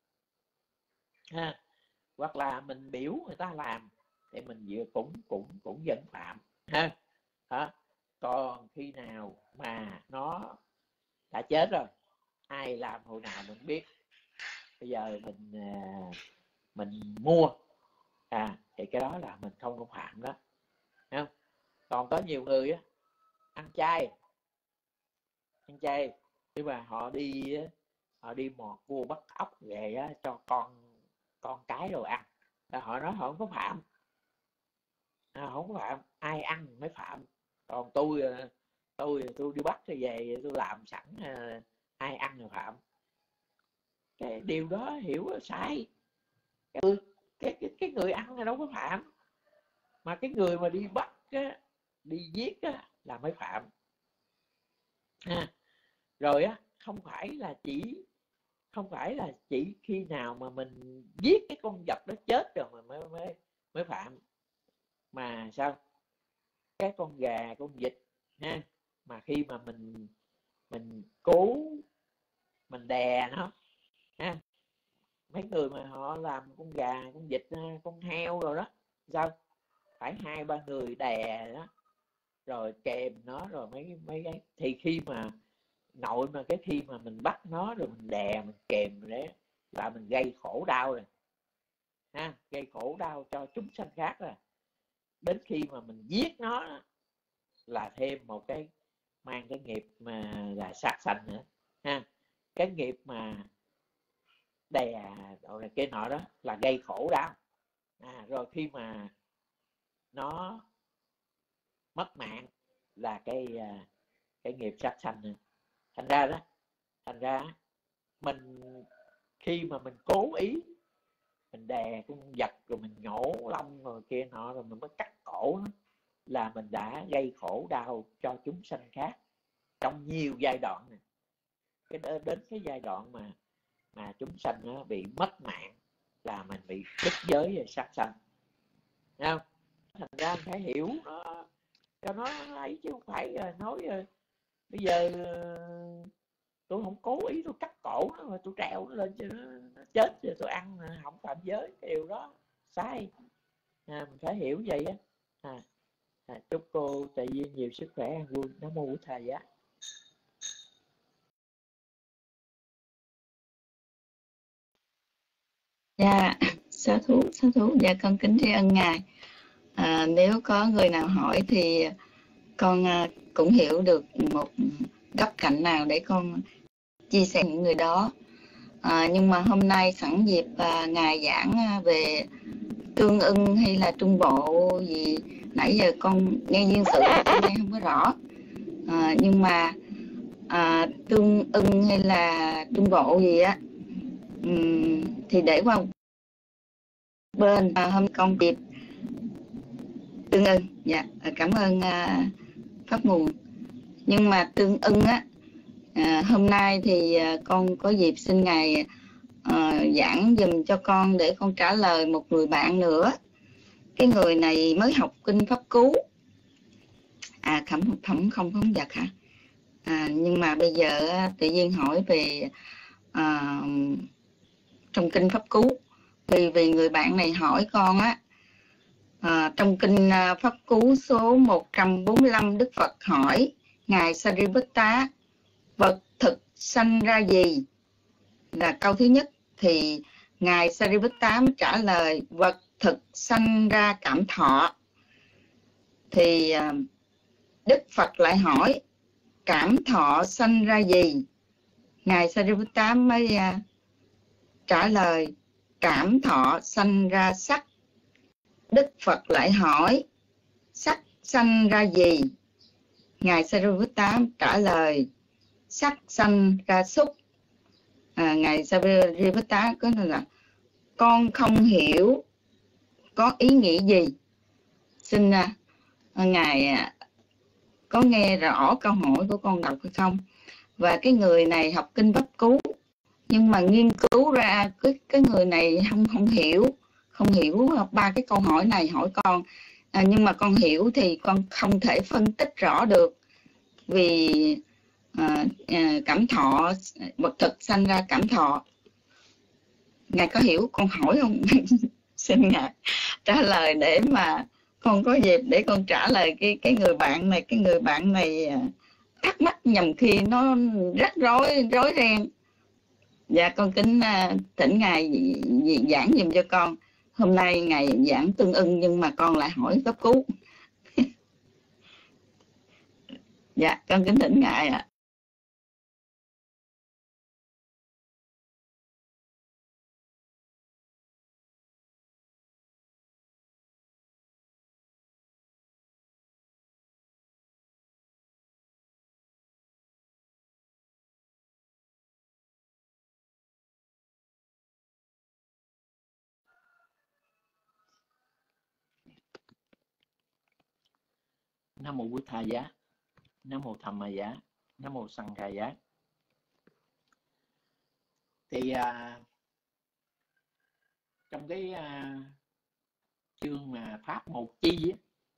Ha, hoặc là mình biểu người ta làm thì mình cũng cũng cũng vẫn phạm. Ha, đó. Còn khi nào mà nó đã chết rồi, ai làm hồi nào mình biết, bây giờ mình mình mua à thì cái đó là mình không có phạm đó. Thấy không? Còn có nhiều người á, ăn chay ăn chay nhưng mà họ đi họ đi mò cua bắt ốc về á, cho con con cái rồi ăn, họ nói họ không có phạm. À, không có phạm, ai ăn mới phạm. Còn tôi tôi tôi đi bắt rồi về tôi làm sẵn, ai ăn rồi phạm. Cái điều đó hiểu sai. Cái, cái, cái, cái người ăn là đâu có phạm, mà cái người mà đi bắt á, đi giết á, là mới phạm. À, rồi á, không phải là chỉ không phải là chỉ khi nào mà mình giết cái con vật đó chết rồi mà mới mới mới phạm, mà sao cái con gà, con vịt ha, mà khi mà mình mình cố mình đè nó ha, mấy người mà họ làm con gà, con vịt, con heo rồi đó, sao phải hai ba người đè đó rồi kèm nó rồi mấy mấy cái, thì khi mà nội mà cái khi mà mình bắt nó rồi mình đè mình kèm đấy là mình gây khổ đau rồi ha, gây khổ đau cho chúng sanh khác rồi. Đến khi mà mình giết nó là thêm một cái mang cái nghiệp mà là sát sanh nữa ha. Cái nghiệp mà đè rồi này kia nọ đó là gây khổ đau. À, rồi khi mà nó mất mạng là cái cái nghiệp sát sanh nữa. Thành ra đó, thành ra mình khi mà mình cố ý mình đè con vật rồi mình nhổ lông rồi kia nọ rồi mình mới cắt cổ nó, là mình đã gây khổ đau cho chúng sanh khác trong nhiều giai đoạn này. Cái đến cái giai đoạn mà mà chúng sanh nó bị mất mạng là mình bị đứt giới và sát sanh, thấy không? Thành ra anh phải hiểu nó cho nó ấy, chứ không phải nói bây giờ tôi không cố ý tôi cắt cổ nó mà tôi treo nó lên cho nó, nó chết rồi tôi ăn không phạm giới, cái điều đó sai. À, mình phải hiểu vậy á. À, à, chúc cô Tề Duyên nhiều sức khỏe an vui. Nam mô Bổn Thầy Giá. Dạ, sa thú, sa thú. Dạ, con kính tri ân Ngài. À, nếu có người nào hỏi thì con à, cũng hiểu được một góc cạnh nào để con chia sẻ những người đó. À, nhưng mà hôm nay sẵn dịp à, Ngài giảng về tương ưng hay là trung bộ gì, nãy giờ con nghe duyên sự con nghe không có rõ. À, nhưng mà à, tương ưng hay là trung bộ gì á, um, thì để qua bên à, hôm con dịp tương ưng. Dạ, cảm ơn à, Pháp Nguồn. Nhưng mà tương ưng á, à, hôm nay thì à, con có dịp xin Ngài à, giảng dùm cho con để con trả lời một người bạn nữa. Cái người này mới học kinh Pháp Cú, à thẩm thẩm không phóng vật hả? À, nhưng mà bây giờ tự nhiên hỏi về à, trong kinh Pháp Cú, vì vì người bạn này hỏi con á, à, trong kinh Pháp Cú số một trăm bốn mươi lăm, Đức Phật hỏi Ngài Sariputta vật thực sanh ra gì, là câu thứ nhất. Thì Ngài Sariputta mới trả lời vật thực sanh ra cảm thọ. Thì Đức Phật lại hỏi cảm thọ sanh ra gì, Ngài Sariputta mới trả lời cảm thọ sanh ra sắc. Đức Phật lại hỏi sắc sanh ra gì, Ngài Sariputta trả lời sắc sanh ra xúc. À, Ngài Sariputta có nói là con không hiểu có ý nghĩa gì. Xin uh, Ngài uh, có nghe rõ câu hỏi của con đọc hay không? Và cái người này học kinh Pháp Cú nhưng mà nghiên cứu ra cái cái người này không không hiểu không hiểu ba cái câu hỏi này hỏi con, à, nhưng mà con hiểu thì con không thể phân tích rõ được, vì à, à, cảm thọ vật thực sanh ra cảm thọ. Ngài có hiểu con hỏi không? Xin Ngài trả lời để mà con có dịp để con trả lời cái cái người bạn này. Cái người bạn này thắc mắc nhầm khi nó rắc rối rối ren. Dạ, con kính thỉnh Ngài giảng giùm cho con. Hôm nay Ngài giảng tương ưng nhưng mà con lại hỏi Pháp Cú. Dạ, con kính thỉnh Ngài ạ. À. Nam mô Bổn Thầy Giá. Nam mô Tham Ma Giá. Nam mô Sanh Khai Giá. Thì à, trong cái à, chương mà pháp một chi á,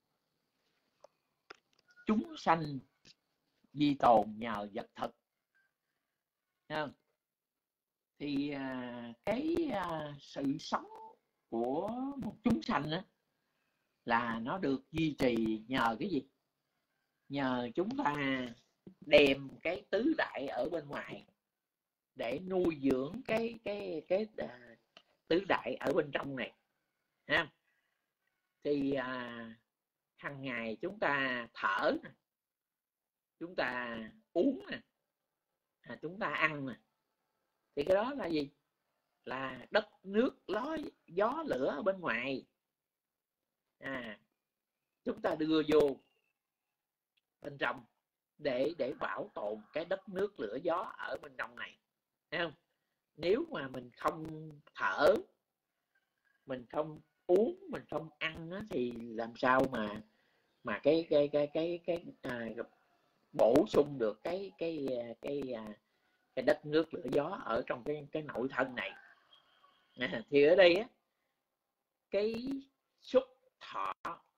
chúng sanh di tồn nhờ vật thực. Không? Thì à, cái à, sự sống của một chúng sanh á, là nó được duy trì nhờ cái gì? Nhờ chúng ta đem cái tứ đại ở bên ngoài để nuôi dưỡng cái cái cái, cái uh, tứ đại ở bên trong này, ha. Thì uh, hàng ngày chúng ta thở nè, chúng ta uống nè, à, chúng ta ăn nè, thì cái đó là gì? Là đất nước gió gió lửa ở bên ngoài, à, chúng ta đưa vô bên trong để để bảo tồn cái đất nước lửa gió ở bên trong này, thấy không? nếu mà mình không thở, mình không uống, mình không ăn á, thì làm sao mà mà cái cái cái cái cái à, bổ sung được cái cái cái cái, cái đất nước lửa gió ở trong cái cái nội thân này. À, thì ở đây á, cái xúc thọ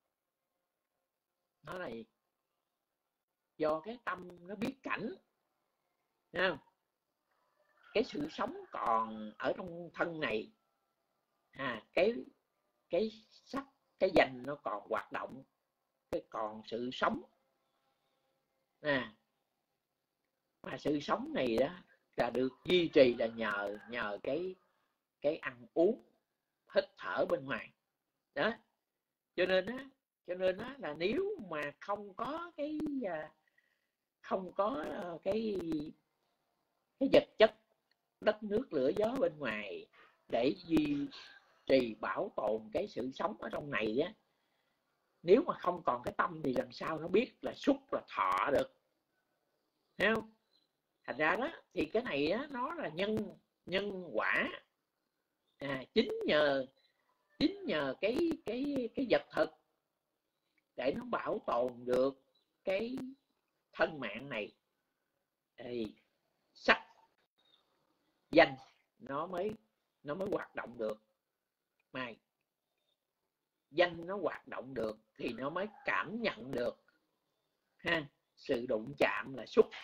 nó là do cái tâm nó biết cảnh, thấy không? Cái sự sống còn ở trong thân này, à, cái cái sắc, cái danh nó còn hoạt động, cái còn sự sống, à, mà sự sống này đó là được duy trì là nhờ nhờ cái cái ăn uống, hít thở bên ngoài đó. Cho nên á, cho nên á là nếu mà không có cái không có cái cái vật chất đất nước lửa gió bên ngoài để duy trì bảo tồn cái sự sống ở trong này á, nếu mà không còn cái tâm thì làm sao nó biết là xúc là thọ được, thấy không? Thành ra đó thì cái này á, nó là nhân nhân quả, à, chính nhờ chính nhờ cái cái cái vật thực để nó bảo tồn được cái thân mạng này, thì sắc danh nó mới nó mới hoạt động được. Mà danh nó hoạt động được thì nó mới cảm nhận được, ha, sự đụng chạm là xúc,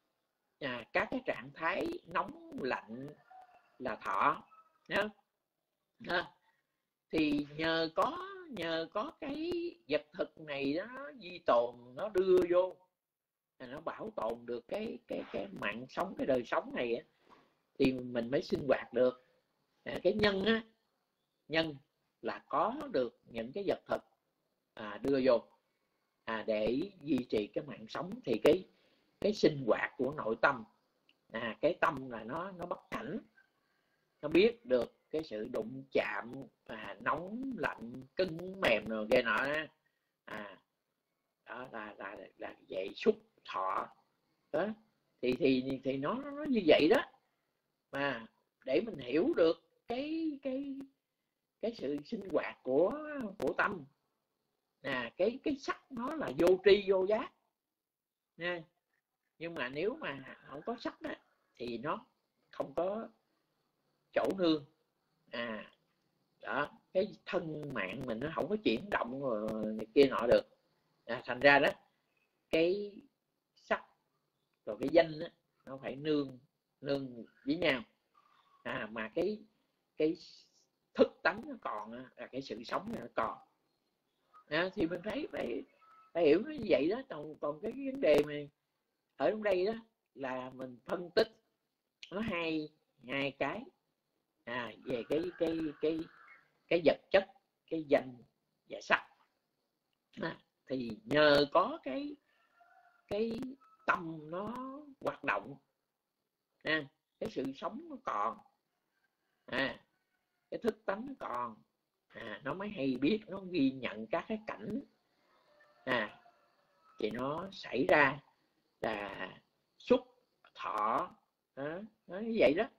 à, các cái trạng thái nóng lạnh là thọ, ha. Ha. Thì nhờ có nhờ có cái vật thực này đó, nó di tồn, nó đưa vô, nó bảo tồn được cái cái cái mạng sống, cái đời sống này á, thì mình mới sinh hoạt được. À, cái nhân á, nhân là có được những cái vật thực à, đưa vô, à, để duy trì cái mạng sống, thì cái cái sinh hoạt của nội tâm, à, cái tâm là nó nó bất cảnh, nó biết được cái sự đụng chạm, à, nóng lạnh cứng mềm rồi kia nọ, à, đó là là là vậy xúc thọ đó. thì thì thì nó nó như vậy đó. Mà để mình hiểu được cái cái cái sự sinh hoạt của của tâm, à, cái cái sắc nó là vô tri vô giác nha. Nhưng mà nếu mà không có sắc đó, thì nó không có chỗ nương, à, đó, cái thân mạng mình nó không có chuyển động rồi này kia nọ được, à, thành ra đó cái sắc rồi cái danh đó, nó phải nương nương với nhau, à, mà cái cái thức tánh nó còn là cái sự sống nó còn, à, thì mình thấy phải phải hiểu nó như vậy đó. Còn còn cái vấn đề mà ở trong đây đó là mình phân tích nó hai hai cái, à, về cái cái cái cái vật chất, cái danh và sắc, à, thì nhờ có cái cái tâm nó hoạt động, à, cái sự sống nó còn, à, cái thức tánh nó còn, à, nó mới hay biết, nó ghi nhận các cái cảnh, à, thì nó xảy ra là xúc thọ, à, nó như vậy đó.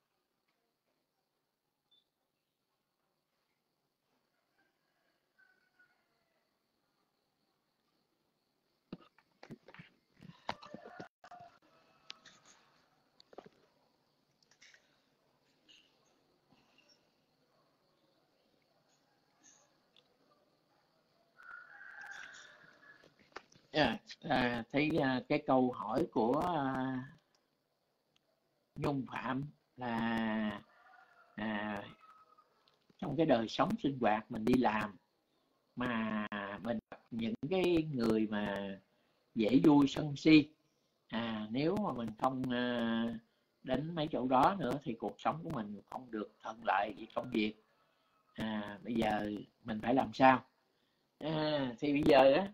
À, à, thấy à, cái câu hỏi của à, Nhung Phạm là à, trong cái đời sống sinh hoạt mình đi làm mà mình gặp những cái người mà dễ vui sân si, à, nếu mà mình không à, đến mấy chỗ đó nữa thì cuộc sống của mình không được thuận lợi vì công việc, à, bây giờ mình phải làm sao? À, thì bây giờ á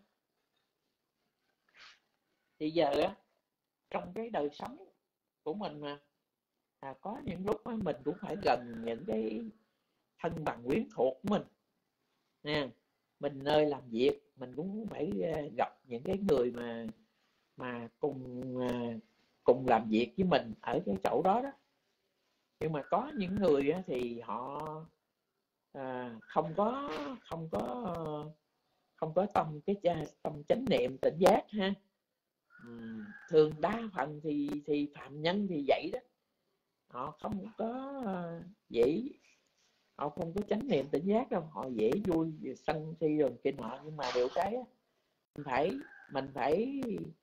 thì giờ á trong cái đời sống của mình mà, à, có những lúc á, mình cũng phải gần những cái thân bằng quyến thuộc của mình nè. Mình nơi làm việc mình cũng phải gặp những cái người mà mà cùng cùng làm việc với mình ở cái chỗ đó đó, Nhưng mà có những người á, thì họ à, không có không có không có tâm cái tâm chánh niệm tỉnh giác ha. Uhm, thường đa phần thì thì phạm nhân thì vậy đó, họ không có dễ, họ không có chánh niệm tỉnh giác đâu, họ dễ vui sân si rồi kinh họ. Nhưng mà điều cái mình phải mình phải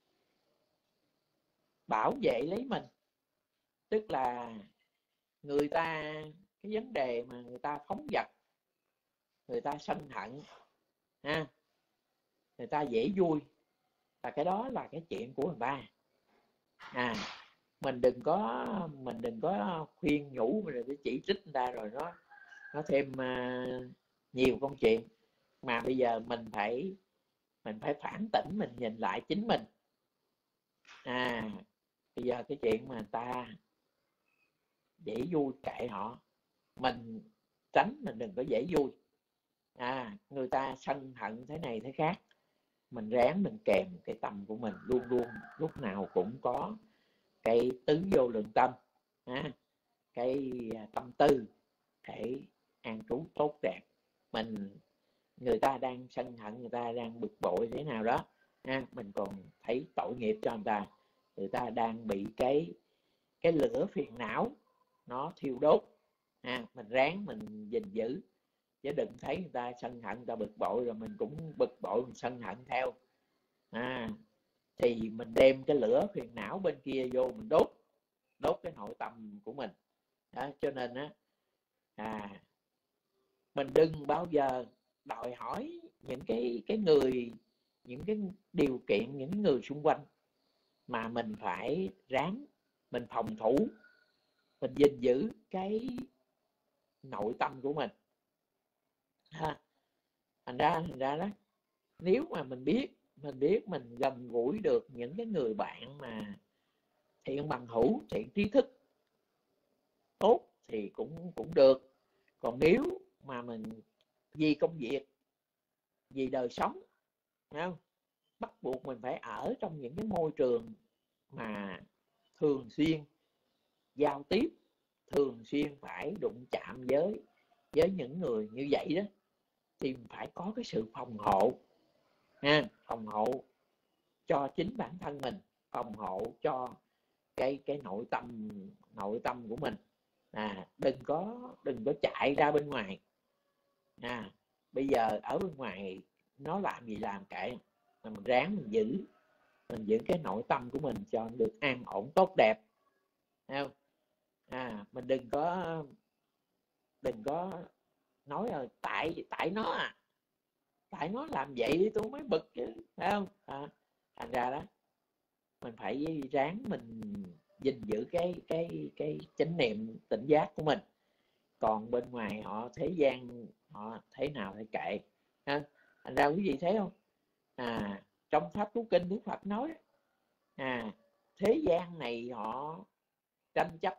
bảo vệ lấy mình, tức là người ta cái vấn đề mà người ta phóng dật, người ta sân hận ha, người ta dễ vui, là cái đó là cái chuyện của người ta. À, mình đừng có mình đừng có khuyên nhủ rồi cái chỉ trích người ta rồi nó nó thêm uh, nhiều công chuyện. Mà bây giờ mình phải mình phải phản tỉnh, mình nhìn lại chính mình. À, bây giờ cái chuyện mà người ta dễ vui kệ họ, mình tránh, mình đừng có dễ vui. À, người ta sân hận thế này thế khác, mình ráng mình kèm cái tâm của mình, luôn luôn lúc nào cũng có cái tứ vô lượng tâm, à, cái tâm tư để an trú tốt đẹp. Mình người ta đang sân hận, người ta đang bực bội thế nào đó, à, mình còn thấy tội nghiệp cho người ta, người ta đang bị cái cái lửa phiền não nó thiêu đốt, à, mình ráng mình gìn giữ, chứ đừng thấy người ta sân hận, người ta bực bội rồi mình cũng bực bội, mình sân hận theo. À, thì mình đem cái lửa phiền não bên kia vô mình đốt đốt cái nội tâm của mình đó. Cho nên á, à, mình đừng bao giờ đòi hỏi những cái cái người, những cái điều kiện, những người xung quanh, mà mình phải ráng mình phòng thủ, mình gìn giữ cái nội tâm của mình ha. Thành ra thành ra đó, nếu mà mình biết mình biết mình gần gũi được những cái người bạn mà thiện bằng hữu, thiện trí thức tốt thì cũng cũng được. Còn nếu mà mình vì công việc, vì đời sống, không, bắt buộc mình phải ở trong những cái môi trường mà thường xuyên giao tiếp, thường xuyên phải đụng chạm với với những người như vậy đó, thì phải có cái sự phòng hộ ha, phòng hộ cho chính bản thân mình, phòng hộ cho cái cái nội tâm nội tâm của mình. À, đừng có đừng có chạy ra bên ngoài. À, bây giờ ở bên ngoài nó làm gì làm kệ, mình ráng mình giữ mình giữ cái nội tâm của mình cho được an ổn tốt đẹp, thấy không? À, mình đừng có đừng có nói là tại tại nó à tại nó làm vậy tôi mới bực chứ, phải không? À, thành ra đó mình phải ráng mình gìn giữ cái cái cái chánh niệm tỉnh giác của mình. Còn bên ngoài họ thế gian họ thế nào thì kệ ha. Thành ra quý vị thấy không, à, trong Pháp Cú Kinh Đức Phật nói, à, thế gian này họ tranh chấp,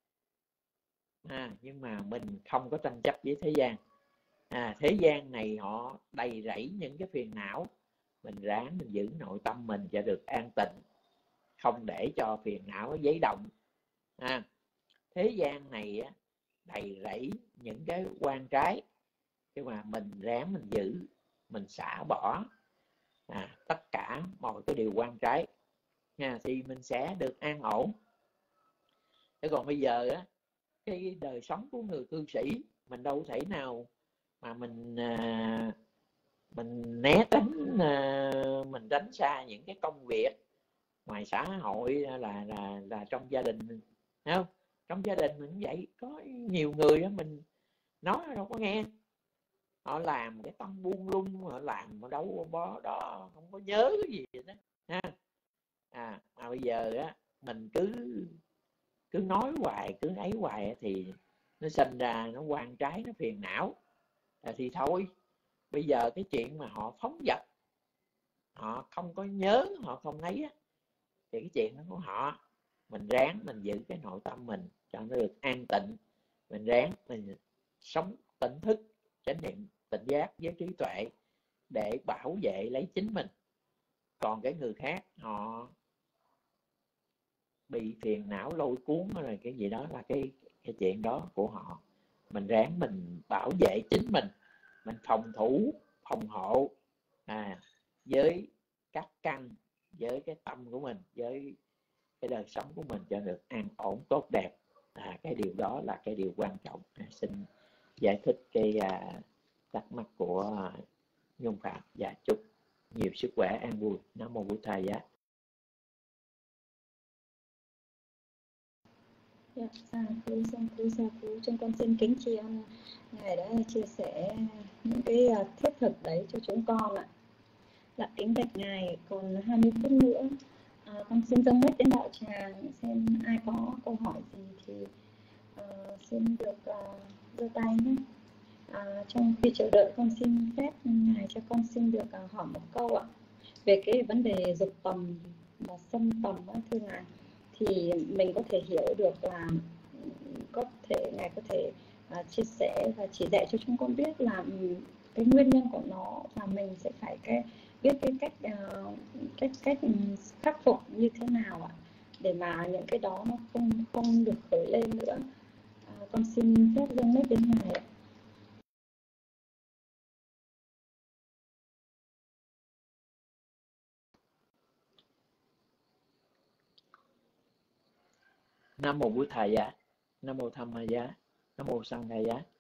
à, nhưng mà mình không có tranh chấp với thế gian. À, thế gian này họ đầy rẫy những cái phiền não, mình ráng mình giữ nội tâm mình cho được an tịnh, không để cho phiền não giấy động. À, thế gian này á, đầy rẫy những cái quan trái, nhưng mà mình ráng mình giữ, mình xả bỏ, à, tất cả mọi cái điều quan trái nha, thì mình sẽ được an ổn. Thế còn bây giờ á, cái đời sống của người cư sĩ mình đâu thể nào mà mình à, mình né tránh, à, mình tránh xa những cái công việc ngoài xã hội, là là là trong gia đình mình, thấy không? Trong gia đình mình cũng vậy, có nhiều người á, mình nói đâu có nghe, họ làm cái tâm buông lung, họ làm ở đâu bó đó, không có nhớ cái gì đó ha. À, mà bây giờ á, mình cứ cứ nói hoài, cứ ấy hoài thì nó sinh ra nó quan trái, nó phiền não. À, thì thôi, bây giờ cái chuyện mà họ phóng dật, họ không có nhớ, họ không ấy á, thì cái chuyện đó của họ, mình ráng mình giữ cái nội tâm mình cho nó được an tịnh, mình ráng mình sống tỉnh thức, chánh niệm tỉnh giác với trí tuệ để bảo vệ lấy chính mình. Còn cái người khác họ bị phiền não lôi cuốn rồi cái gì đó, là cái cái chuyện đó của họ. Mình ráng mình bảo vệ chính mình, mình phòng thủ phòng hộ à, với các căn, với cái tâm của mình, với cái đời sống của mình cho được an ổn tốt đẹp. À, cái điều đó là cái điều quan trọng. À, xin giải thích cái à, thắc mắc của Nhung Phạm và chúc nhiều sức khỏe an vui. Nam mô Bụt Thầy Giá. Dạ, sa thú, sa thú, sa thú. Chúng con xin kính tri ân Ngài đã chia sẻ những cái thiết thực đấy cho chúng con ạ. Dạ, kính bạch Ngài, còn hai mươi phút nữa à, con xin dâng mic đến đạo tràng, xem ai có câu hỏi gì thì uh, xin được uh, giơ tay nhé. À, trong khi chờ đợi con xin phép Ngài cho con xin được uh, hỏi một câu ạ, về cái vấn đề dục tầm và xâm tầm đó, thưa Ngài, thì mình có thể hiểu được là có thể Ngài có thể uh, chia sẻ và chỉ dạy cho chúng con biết là um, cái nguyên nhân của nó, và mình sẽ phải cái biết cái cách uh, cách cách khắc phục như thế nào ạ, để mà những cái đó nó không không được khởi lên nữa. À, con xin phép dâng mic đến Ngài ạ. Nam mô Bụt Thầy Giá, Nam mô Tham Ma Giá, Nam mô Sang Thầy Giá.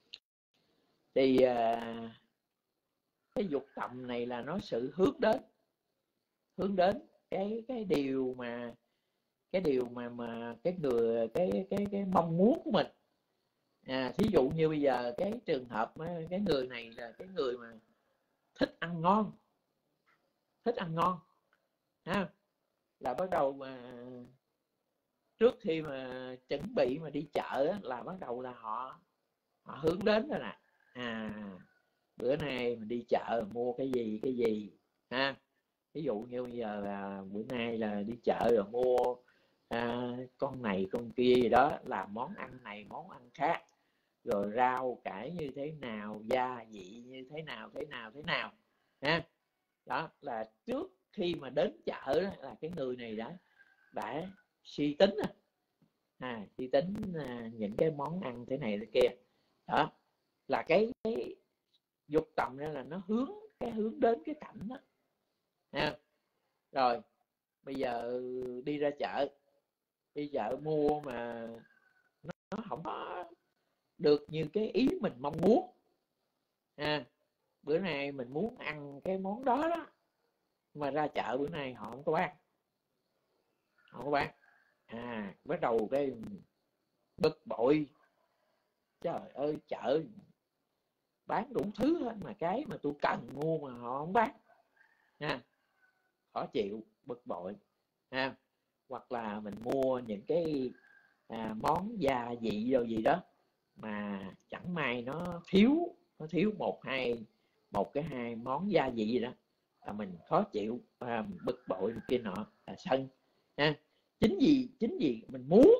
Thì uh, cái dục tầm này là nó sự hướng đến hướng đến cái cái điều mà cái điều mà mà cái người cái cái cái mong muốn của mình. À, thí dụ như bây giờ cái trường hợp cái người này là cái người mà thích ăn ngon, thích ăn ngon ha, là bắt đầu mà trước khi mà chuẩn bị mà đi chợ là bắt đầu là họ họ hướng đến rồi nè. À, bữa nay mình đi chợ mua cái gì cái gì ha. Ví dụ như bây giờ là bữa nay là đi chợ rồi mua à, con này con kia gì đó, là món ăn này món ăn khác, rồi rau cải như thế nào, gia vị như thế nào thế nào thế nào ha. Đó là trước khi mà đến chợ đó, là cái người này đã đã suy tính à, à suy tính à, những cái món ăn thế này thế kia. Đó là cái, cái dục tầm ra là nó hướng cái hướng đến cái cảnh đó ha. Rồi bây giờ đi ra chợ, đi chợ mua mà nó, nó không có được như cái ý mình mong muốn ha. Bữa nay mình muốn ăn cái món đó đó, mà ra chợ bữa nay họ không có bán, không có bán. À, bắt đầu cái bực bội, trời ơi chợ bán đủ thứ hết mà cái mà tôi cần mua mà họ không bán ha. Khó chịu, bực bội ha. Hoặc là mình mua những cái à, món gia vị rồi gì đó mà chẳng may nó thiếu nó thiếu một hai một cái hai món gia vị gì đó, là mình khó chịu, à, bực bội kia nọ, là sân ha. Chính vì chính vì mình muốn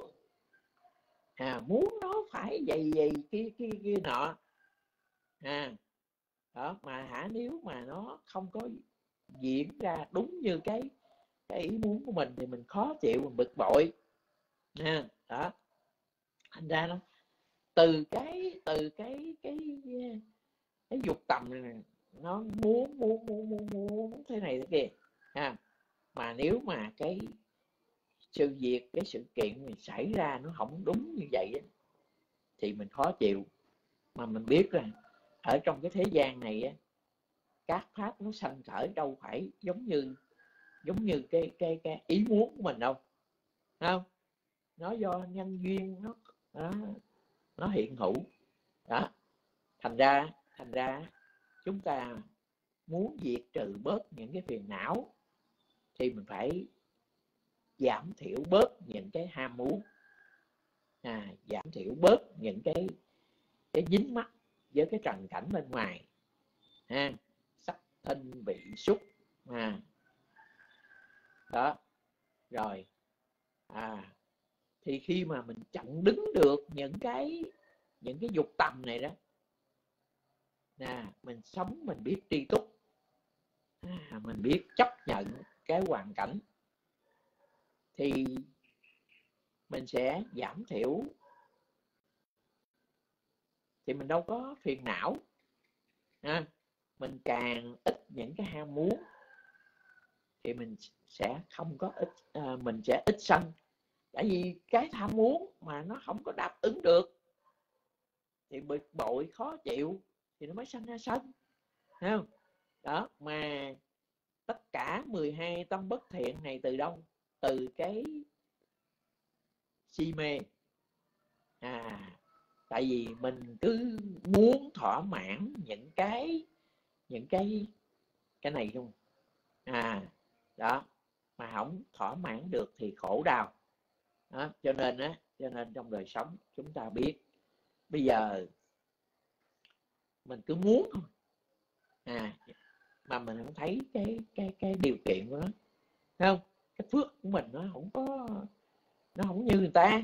à, muốn nó phải vậy vậy kia kia kia nọ à. Đó mà hả, nếu mà nó không có diễn ra đúng như cái cái ý muốn của mình thì mình khó chịu, mình bực bội ha. Đó thành ra nó từ cái từ cái cái cái dục tầm này, nó muốn muốn muốn muốn muốn thế này thế kia ha. Mà nếu mà cái sự việc cái sự kiện này xảy ra nó không đúng như vậy á, thì mình khó chịu. Mà mình biết rằng ở trong cái thế gian này á, các pháp nó sanh khởi đâu phải giống như giống như cái cái cái ý muốn của mình đâu, không? Nó do nhân duyên nó nó, nó hiện hữu đó. Thành ra thành ra chúng ta muốn diệt trừ bớt những cái phiền não thì mình phải giảm thiểu bớt những cái ham muốn, à, giảm thiểu bớt những cái cái dính mắc với cái trần cảnh bên ngoài ha. Sắc thân vị xúc à. Đó rồi à, thì khi mà mình chặn đứng được những cái những cái dục tầm này đó nè, mình sống mình biết tri túc à, mình biết chấp nhận cái hoàn cảnh, thì mình sẽ giảm thiểu thì mình đâu có phiền não. À, mình càng ít những cái ham muốn thì mình sẽ không có ít à, mình sẽ ít sân. Tại vì cái tham muốn mà nó không có đáp ứng được thì bực bội khó chịu thì nó mới sanh ra sân, thấy không? Đó, mà tất cả mười hai tâm bất thiện này từ đâu? Từ cái si mê. À, tại vì mình cứ muốn thỏa mãn những cái những cái cái này không. À, đó, mà không thỏa mãn được thì khổ đau. Đó, cho nên á, cho nên trong đời sống chúng ta biết bây giờ mình cứ muốn thôi, à, mà mình không thấy cái cái cái điều kiện của nó, thấy không? Cái phước của mình nó không có, nó không như người ta.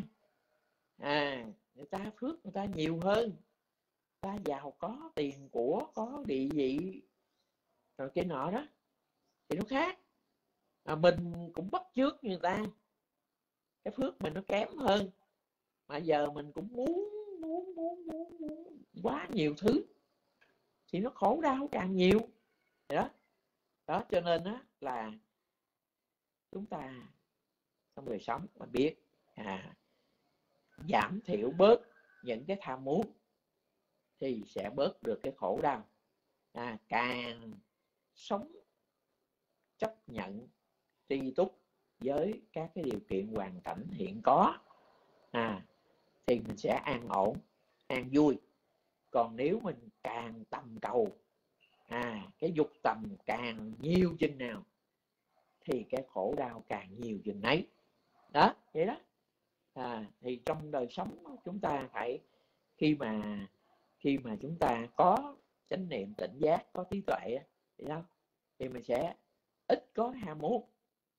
À, người ta phước người ta nhiều hơn, người ta giàu có tiền của, có địa vị rồi cái nọ đó thì nó khác. À, mình cũng bắt chước như người ta, cái phước mình nó kém hơn, mà giờ mình cũng muốn muốn muốn muốn, muốn quá nhiều thứ thì nó khổ đau càng nhiều. Đó, đó cho nên á là chúng ta trong đời sống mà biết à, giảm thiểu bớt những cái tham muốn thì sẽ bớt được cái khổ đau. À, càng sống chấp nhận tri túc với các cái điều kiện hoàn cảnh hiện có, à, thì mình sẽ an ổn, an vui. Còn nếu mình càng tầm cầu, à, cái dục tầm càng nhiều chừng nào thì cái khổ đau càng nhiều chừng nấy. Đó, vậy đó. À, thì trong đời sống chúng ta phải, khi mà khi mà chúng ta có chánh niệm tỉnh giác, có trí tuệ thì đâu, thì mình sẽ ít có ham muốn.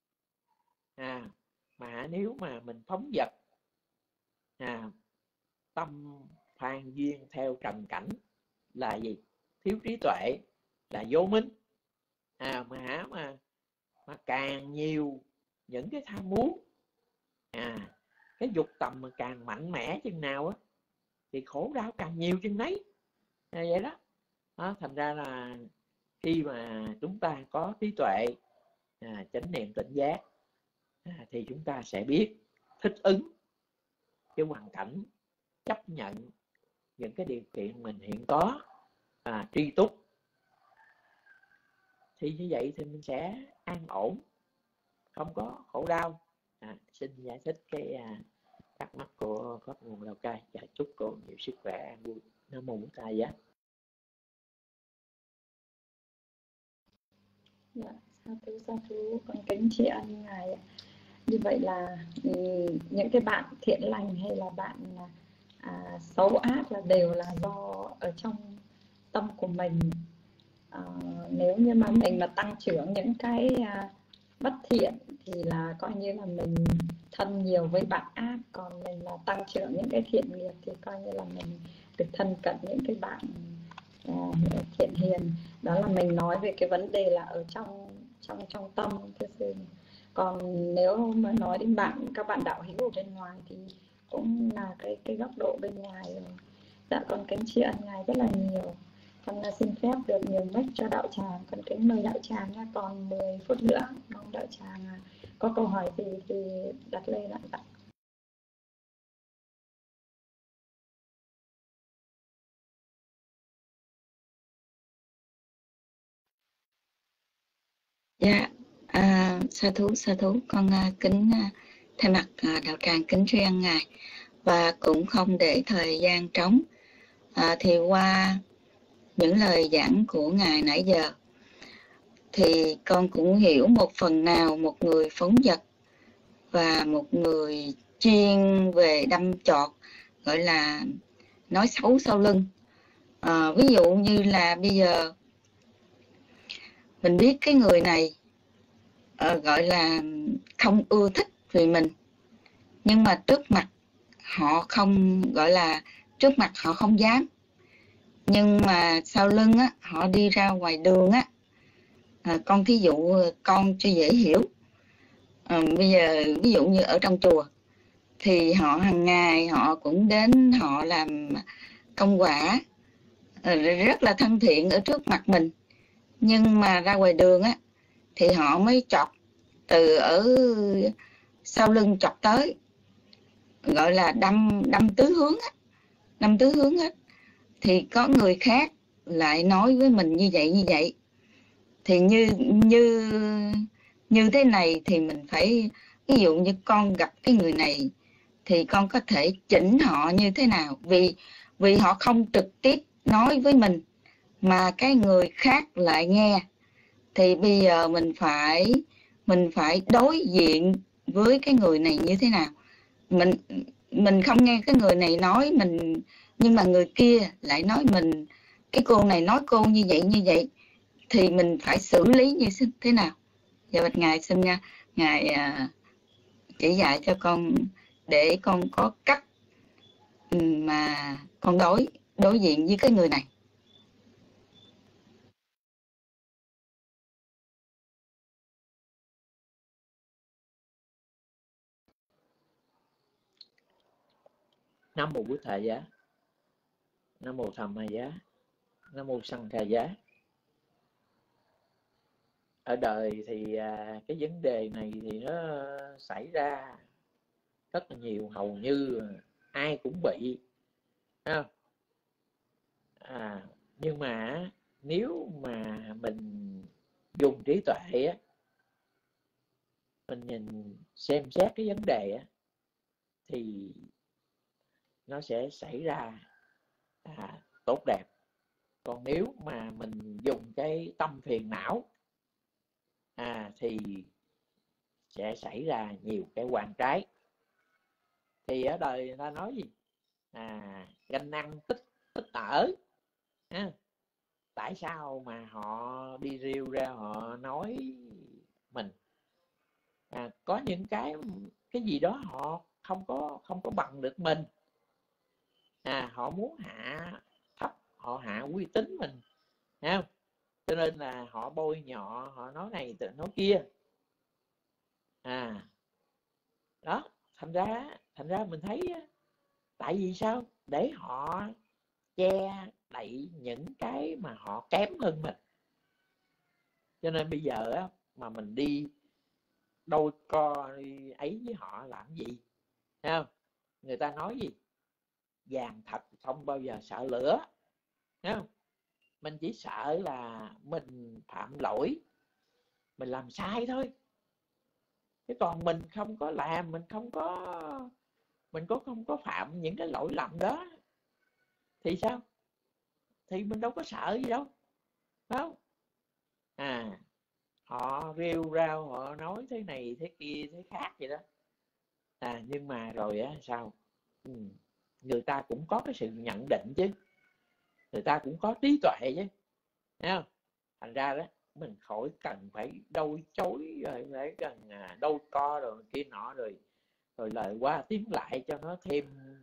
À, mà nếu mà mình phóng dật, à, tâm phan duyên theo trần cảnh là gì? Thiếu trí tuệ, là vô minh. À, mà mà mà càng nhiều những cái tham muốn, à, cái dục tầm mà càng mạnh mẽ chừng nào á thì khổ đau càng nhiều chừng nấy. À, vậy đó. Đó, thành ra là khi mà chúng ta có trí tuệ, à, chánh niệm tỉnh giác, à, thì chúng ta sẽ biết thích ứng cái hoàn cảnh, chấp nhận những cái điều kiện mình hiện có, à, tri túc, thì như vậy thì mình sẽ an ổn, không có khổ đau. À, xin giải thích cái à, thắc mắc của Pháp Nguồn Lào Cai. Và chúc cô nhiều sức khỏe, an vui. Nam mô Bổn Thầy Giá. Dạ, sa thú sa thú, con kính tri ân ngài. Như vậy là những cái bạn thiện lành hay là bạn à, xấu ác là đều là do ở trong tâm của mình. À, nếu như mà mình mà tăng trưởng những cái à, bất thiện thì là coi như là mình thân nhiều với bạn ác, còn mình là tăng trưởng những cái thiện nghiệp thì coi như là mình được thân cận những cái bạn à, thiện hiền. Đó là mình nói về cái vấn đề là ở trong trong trong tâm thưa sư. Còn nếu mà nói đến bạn các bạn đạo hữu ở bên ngoài thì cũng là cái cái góc độ bên ngoài rồi. Dạ, con kính tri ân ngài rất là nhiều. Con xin phép được nhường mic cho đạo tràng. Con kính mời đạo tràng nha. Còn mười phút nữa mong đạo tràng có câu hỏi gì thì đặt lên ạ. Dạ. Dạ, à, sa thú sa thú con à, kính à, thay mặt à, đạo tràng kính tri ân ngài, và cũng không để thời gian trống, à, thì qua những lời giảng của ngài nãy giờ thì con cũng hiểu một phần nào một người phóng dật và một người chuyên về đâm chọt, gọi là nói xấu sau lưng. À, ví dụ như là bây giờ mình biết cái người này uh, gọi là không ưa thích vì mình, nhưng mà trước mặt họ không, gọi là trước mặt họ không dám, nhưng mà sau lưng á, họ đi ra ngoài đường á, à, con thí dụ con cho dễ hiểu, à, bây giờ ví dụ như ở trong chùa thì họ hàng ngày họ cũng đến, họ làm công quả rất là thân thiện ở trước mặt mình, nhưng mà ra ngoài đường á thì họ mới chọc từ ở sau lưng chọc tới, gọi là đâm đâm tứ hướng á, đâm tứ hướng á. Thì có người khác lại nói với mình như vậy như vậy thì như như như thế này thì mình phải, ví dụ như con gặp cái người này thì con có thể chỉnh họ như thế nào, vì vì họ không trực tiếp nói với mình mà cái người khác lại nghe, thì bây giờ mình phải mình phải đối diện với cái người này như thế nào. Mình mình không nghe cái người này nói mình, nhưng mà người kia lại nói mình, cái cô này nói cô như vậy như vậy, thì mình phải xử lý như thế nào? Dạ bạch ngài, xin nha ngài à, chỉ dạy cho con để con có cách mà con đối đối diện với cái người này. Nam mô Bụt Thầy Giá, Nam mô Tham Ma Giá, Nam mô Sanh Kha Giá. Ở đời thì à, cái vấn đề này thì nó xảy ra rất là nhiều, hầu như ai cũng bị, không? À, nhưng mà nếu mà mình dùng trí tuệ á, mình nhìn xem xét cái vấn đề á, thì nó sẽ xảy ra à, tốt đẹp. Còn nếu mà mình dùng cái tâm phiền não à, thì sẽ xảy ra nhiều cái oan trái. Thì ở đời người ta nói gì à, ganh ăn tích tích ở à, tại sao mà họ đi rêu ra họ nói mình à, có những cái cái gì đó họ không có không có bằng được mình à, họ muốn hạ thấp, họ hạ uy tín mình, thấy không? Cho nên là họ bôi nhọ, họ nói này nói kia à, đó. Thành ra thành ra mình thấy tại vì sao? Để họ che đậy những cái mà họ kém hơn mình. Cho nên bây giờ á, mà mình đi đôi co đi ấy với họ làm gì, thấy không? Người ta nói gì? Vàng thật không bao giờ sợ lửa, thấy không? Mình chỉ sợ là mình phạm lỗi, mình làm sai thôi. Chứ còn mình không có làm, mình không có mình có không có phạm những cái lỗi lầm đó thì sao? Thì mình đâu có sợ gì đâu, đúng không? À, họ rêu rao, họ nói thế này thế kia thế khác vậy đó à, nhưng mà rồi á sao? Ừ, người ta cũng có cái sự nhận định chứ, người ta cũng có trí tuệ chứ, thấy không? Thành ra đó mình khỏi cần phải đôi chối rồi phải cần à, đôi co rồi kia nọ, rồi rồi lời qua tiếng lại cho nó thêm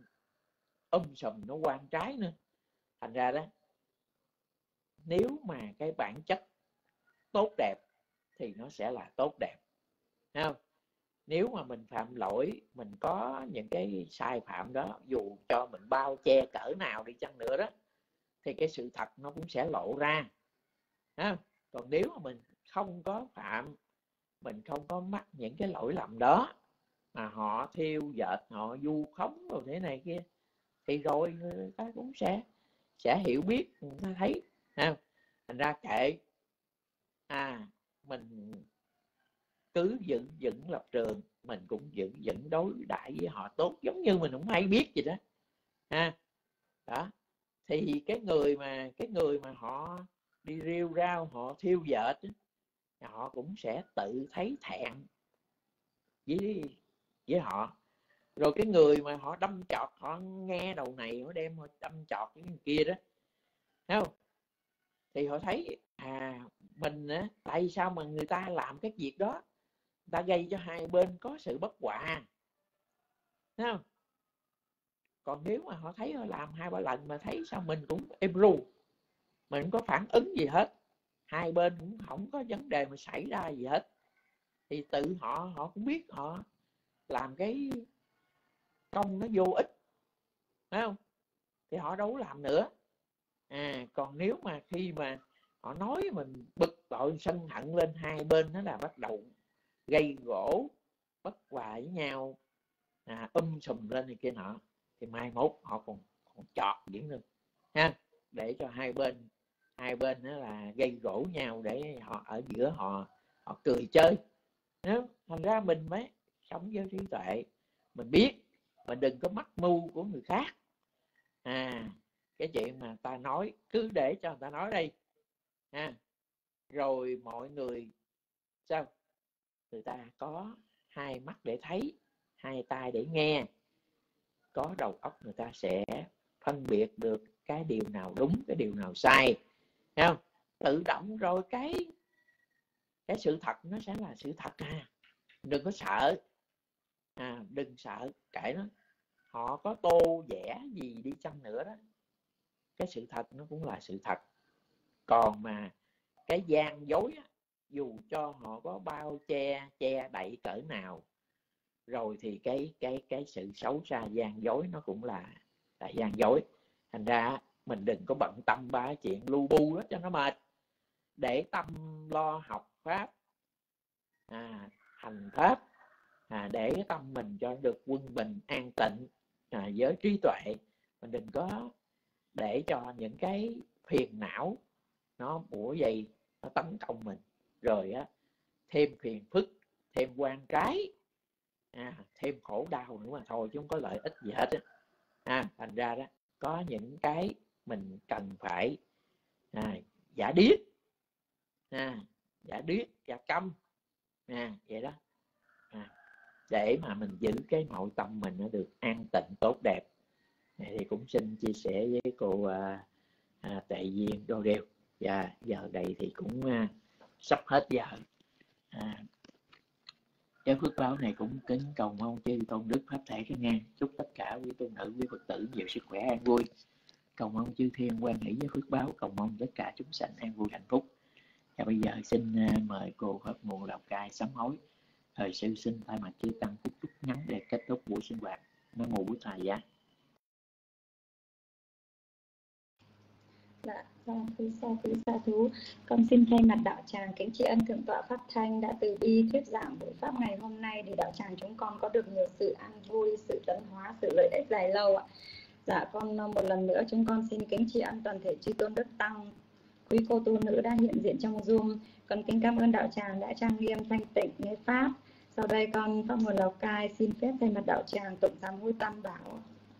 um sùm, nó quan trái nữa. Thành ra đó, nếu mà cái bản chất tốt đẹp thì nó sẽ là tốt đẹp, thấy không? Nếu mà mình phạm lỗi, mình có những cái sai phạm đó, dù cho mình bao che cỡ nào đi chăng nữa đó, thì cái sự thật nó cũng sẽ lộ ra, thấy không? Còn nếu mà mình không có phạm, mình không có mắc những cái lỗi lầm đó, mà họ thiêu dệt, họ vu khống rồi thế này kia, thì rồi người ta cũng sẽ sẽ hiểu biết, người ta thấy, thấy không? Thành ra kệ à, mình cứ giữ vững lập trường, mình cũng giữ vững đối đãi với họ tốt, giống như mình không hay biết gì đó ha. Đó thì cái người mà cái người mà họ đi rêu rao, họ thiêu dệt, họ cũng sẽ tự thấy thẹn với với họ. Rồi cái người mà họ đâm chọt, họ nghe đầu này họ đem họ đâm chọt cái kia đó, thấy không? Thì họ thấy à, mình á, tại sao mà người ta làm cái việc đó, người ta gây cho hai bên có sự bất hòa, thấy không? Còn nếu mà họ thấy họ làm hai ba lần mà thấy sao mình cũng êm ru, mình không có phản ứng gì hết, hai bên cũng không có vấn đề mà xảy ra gì hết, thì tự họ họ cũng biết họ làm cái công nó vô ích, phải không? thì họ đâu có làm nữa. À, còn nếu mà khi mà họ nói mình bực bội sân hận lên, hai bên nó là bắt đầu gây gỗ bất hòa với nhau, à, um sùm lên này kia nọ, thì mai mốt họ còn, còn chọt diễn nữa ha, để cho hai bên hai bên đó là gây gỗ nhau, để họ ở giữa họ họ cười chơi. Nếu thành ra mình mới sống với trí tuệ, mình biết mình đừng có mắc mưu của người khác. À, cái chuyện mà ta nói cứ để cho người ta nói đây ha, rồi mọi người sao, người ta có hai mắt để thấy, hai tai để nghe, có đầu óc người ta sẽ phân biệt được cái điều nào đúng, cái điều nào sai, thấy không? Tự động rồi cái cái sự thật nó sẽ là sự thật. À, đừng có sợ, à, đừng sợ, kệ nó, họ có tô vẽ gì đi chăng nữa đó, cái sự thật nó cũng là sự thật. Còn mà cái gian dối á, dù cho họ có bao che che đậy cỡ nào rồi thì cái cái cái sự xấu xa gian dối nó cũng là là gian dối. Thành ra mình đừng có bận tâm ba chuyện lu bu đó cho nó mệt, để tâm lo học pháp, à, hành pháp, à, để tâm mình cho được quân bình an tịnh, à, với trí tuệ. Mình đừng có để cho những cái phiền não nó bủa dày, nó tấn công mình, rồi á thêm phiền phức, thêm quan trái, à, thêm khổ đau nữa mà thôi, chứ không có lợi ích gì hết á. À, thành ra đó có những cái mình cần phải, à, giả điếc, à, giả điếc giả câm, à, vậy đó, à, để mà mình giữ cái nội tâm mình nó được an tịnh tốt đẹp. Thì cũng xin chia sẻ với cô à, à, Tệ Duyên Đô Đeo. Và giờ đây thì cũng à, sắp hết giờ. À, cái phước báo này cũng kính cầu mong chư tôn đức pháp thể cái ngang, chúc tất cả quý tôn nữ, quý Phật tử nhiều sức khỏe an vui, cầu mong chư thiên quan hỷ với phước báo, cầu mong tất cả chúng sanh an vui hạnh phúc. Và bây giờ xin mời cô Pháp Môn Lào Cai sám hối. Thời sư xin thay mặt chư tăng phúc chúc ngắn để kết thúc buổi sinh hoạt. Nam mô Bổn Thầy Giá. Dạ, sa thú sa thú sa thú. Con xin thay mặt đạo tràng kính tri ân thượng tọa Pháp Thanh đã từ bi thuyết giảng buổi pháp ngày hôm nay, để đạo tràng chúng con có được nhiều sự an vui, sự tấn hóa, sự lợi ích dài lâu ạ. Dạ, con một lần nữa chúng con xin kính tri ân toàn thể chư tôn đức tăng, quý cô tu nữ đã hiện diện trong Zoom. Con kính cảm ơn đạo tràng đã trang nghiêm thanh tịnh nghe pháp. Sau đây con Pháp Môn Lào Cai xin phép thay mặt đạo tràng tụng sám hối tam bảo.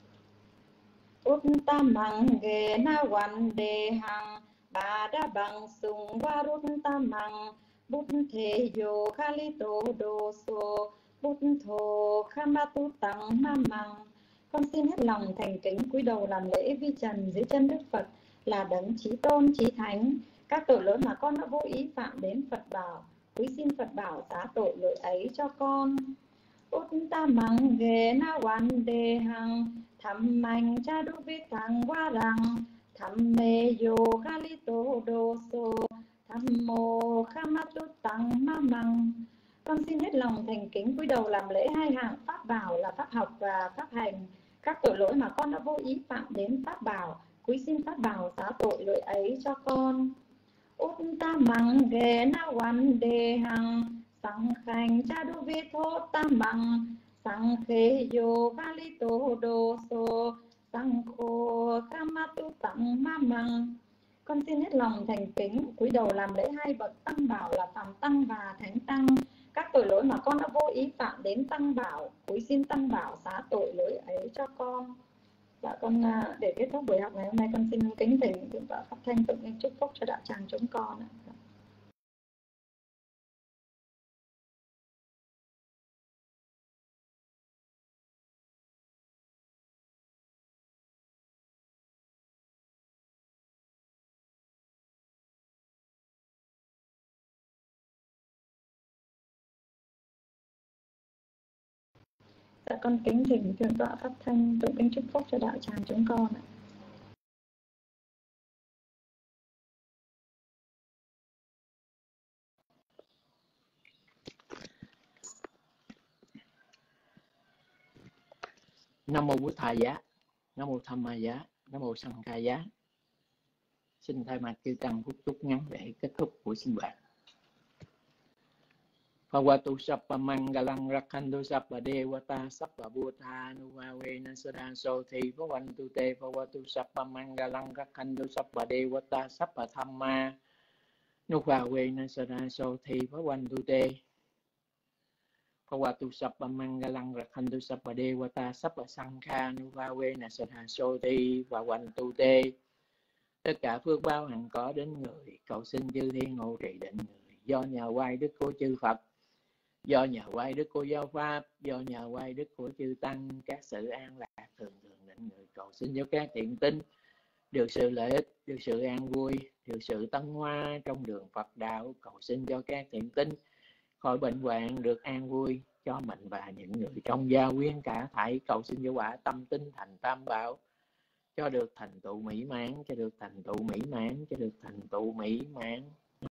Uttamang ge na wan de hang ba da bang sung warut tamang bút thế yo khalito do so bút thô khamatu tăng ma mang. Con xin hết lòng thành kính cúi đầu làm lễ vi trần dưới chân Đức Phật là đấng chí tôn chí thánh. Các tội lỗi mà con đã vô ý phạm đến Phật bảo, quý xin Phật bảo xá tội lỗi ấy cho con. Uttamang ge na wan de hang tham mạnh cha đu vi thang qua rằng tham mê yo khalito do so tham mô khamatu tăng ma măng. Con xin hết lòng thành kính cúi đầu làm lễ hai hạng pháp bảo là pháp học và pháp hành. Các tội lỗi mà con đã vô ý phạm đến pháp bảo, quý xin pháp bảo xá tội lỗi ấy cho con. Uttamang ge na wan de hang sang khanh cha đu vi thô tam bằng sang khê yo khalito do so sang khô kamatu tăng ma măng. Con xin hết lòng thành kính cúi đầu làm lễ hai bậc tăng bảo là phàm tăng và thánh tăng. Các tội lỗi mà con đã vô ý phạm đến tăng bảo, quý xin tăng bảo xá tội lỗi ấy cho con. Dạ, con để kết thúc buổi học ngày hôm nay, con xin kính thỉnh thượng tọa Pháp Thanh tụng chúc phúc cho đạo tràng chúng con. Dạ, con kính thỉnh thượng tọa Pháp Thanh tụng kính chúc phúc cho đạo tràng chúng con ạ. Nam mô Bổn Thầy Giá. Nam mô Tham Ma Giá. Nam mô Sankhaya. Xin thay mặt chư tăng phút chúc ngắn để kết thúc buổi sinh hoạt. Bhavatu Sappa Mangalang Rakhantu Sappa Devata Sappa Bhuta Nuvavena Sada Sothi Bhavantu Te Bhavatu Sappa Mangalang Rakhantu Sappa Devata Sappa Thamma Nuvavena Sada Sothi Bhavantu Te Bhavatu Sappa Mangalang Rakhantu Sappa Devata Sappa Sankha Nuvavena Sada Sothi Bhavantu Te. Tất cả phước báo hằng có đến người, cầu xin chư thiên hộ trì định người, do nhờ quay đức của chư Phật, do nhờ quay đức của giáo pháp, do nhờ quay đức của chư tăng, các sự an lạc thường thường định người, cầu xin cho các thiện tín được sự lợi ích, được sự an vui, được sự tấn hóa trong đường Phật đạo, cầu xin cho các thiện tín khỏi bệnh hoạn, được an vui cho mình và những người trong gia quyến cả thảy, cầu xin cho quả tâm tinh thành tam bảo, cho được thành tựu mỹ mãn, cho được thành tựu mỹ mãn, cho được thành tựu mỹ mãn.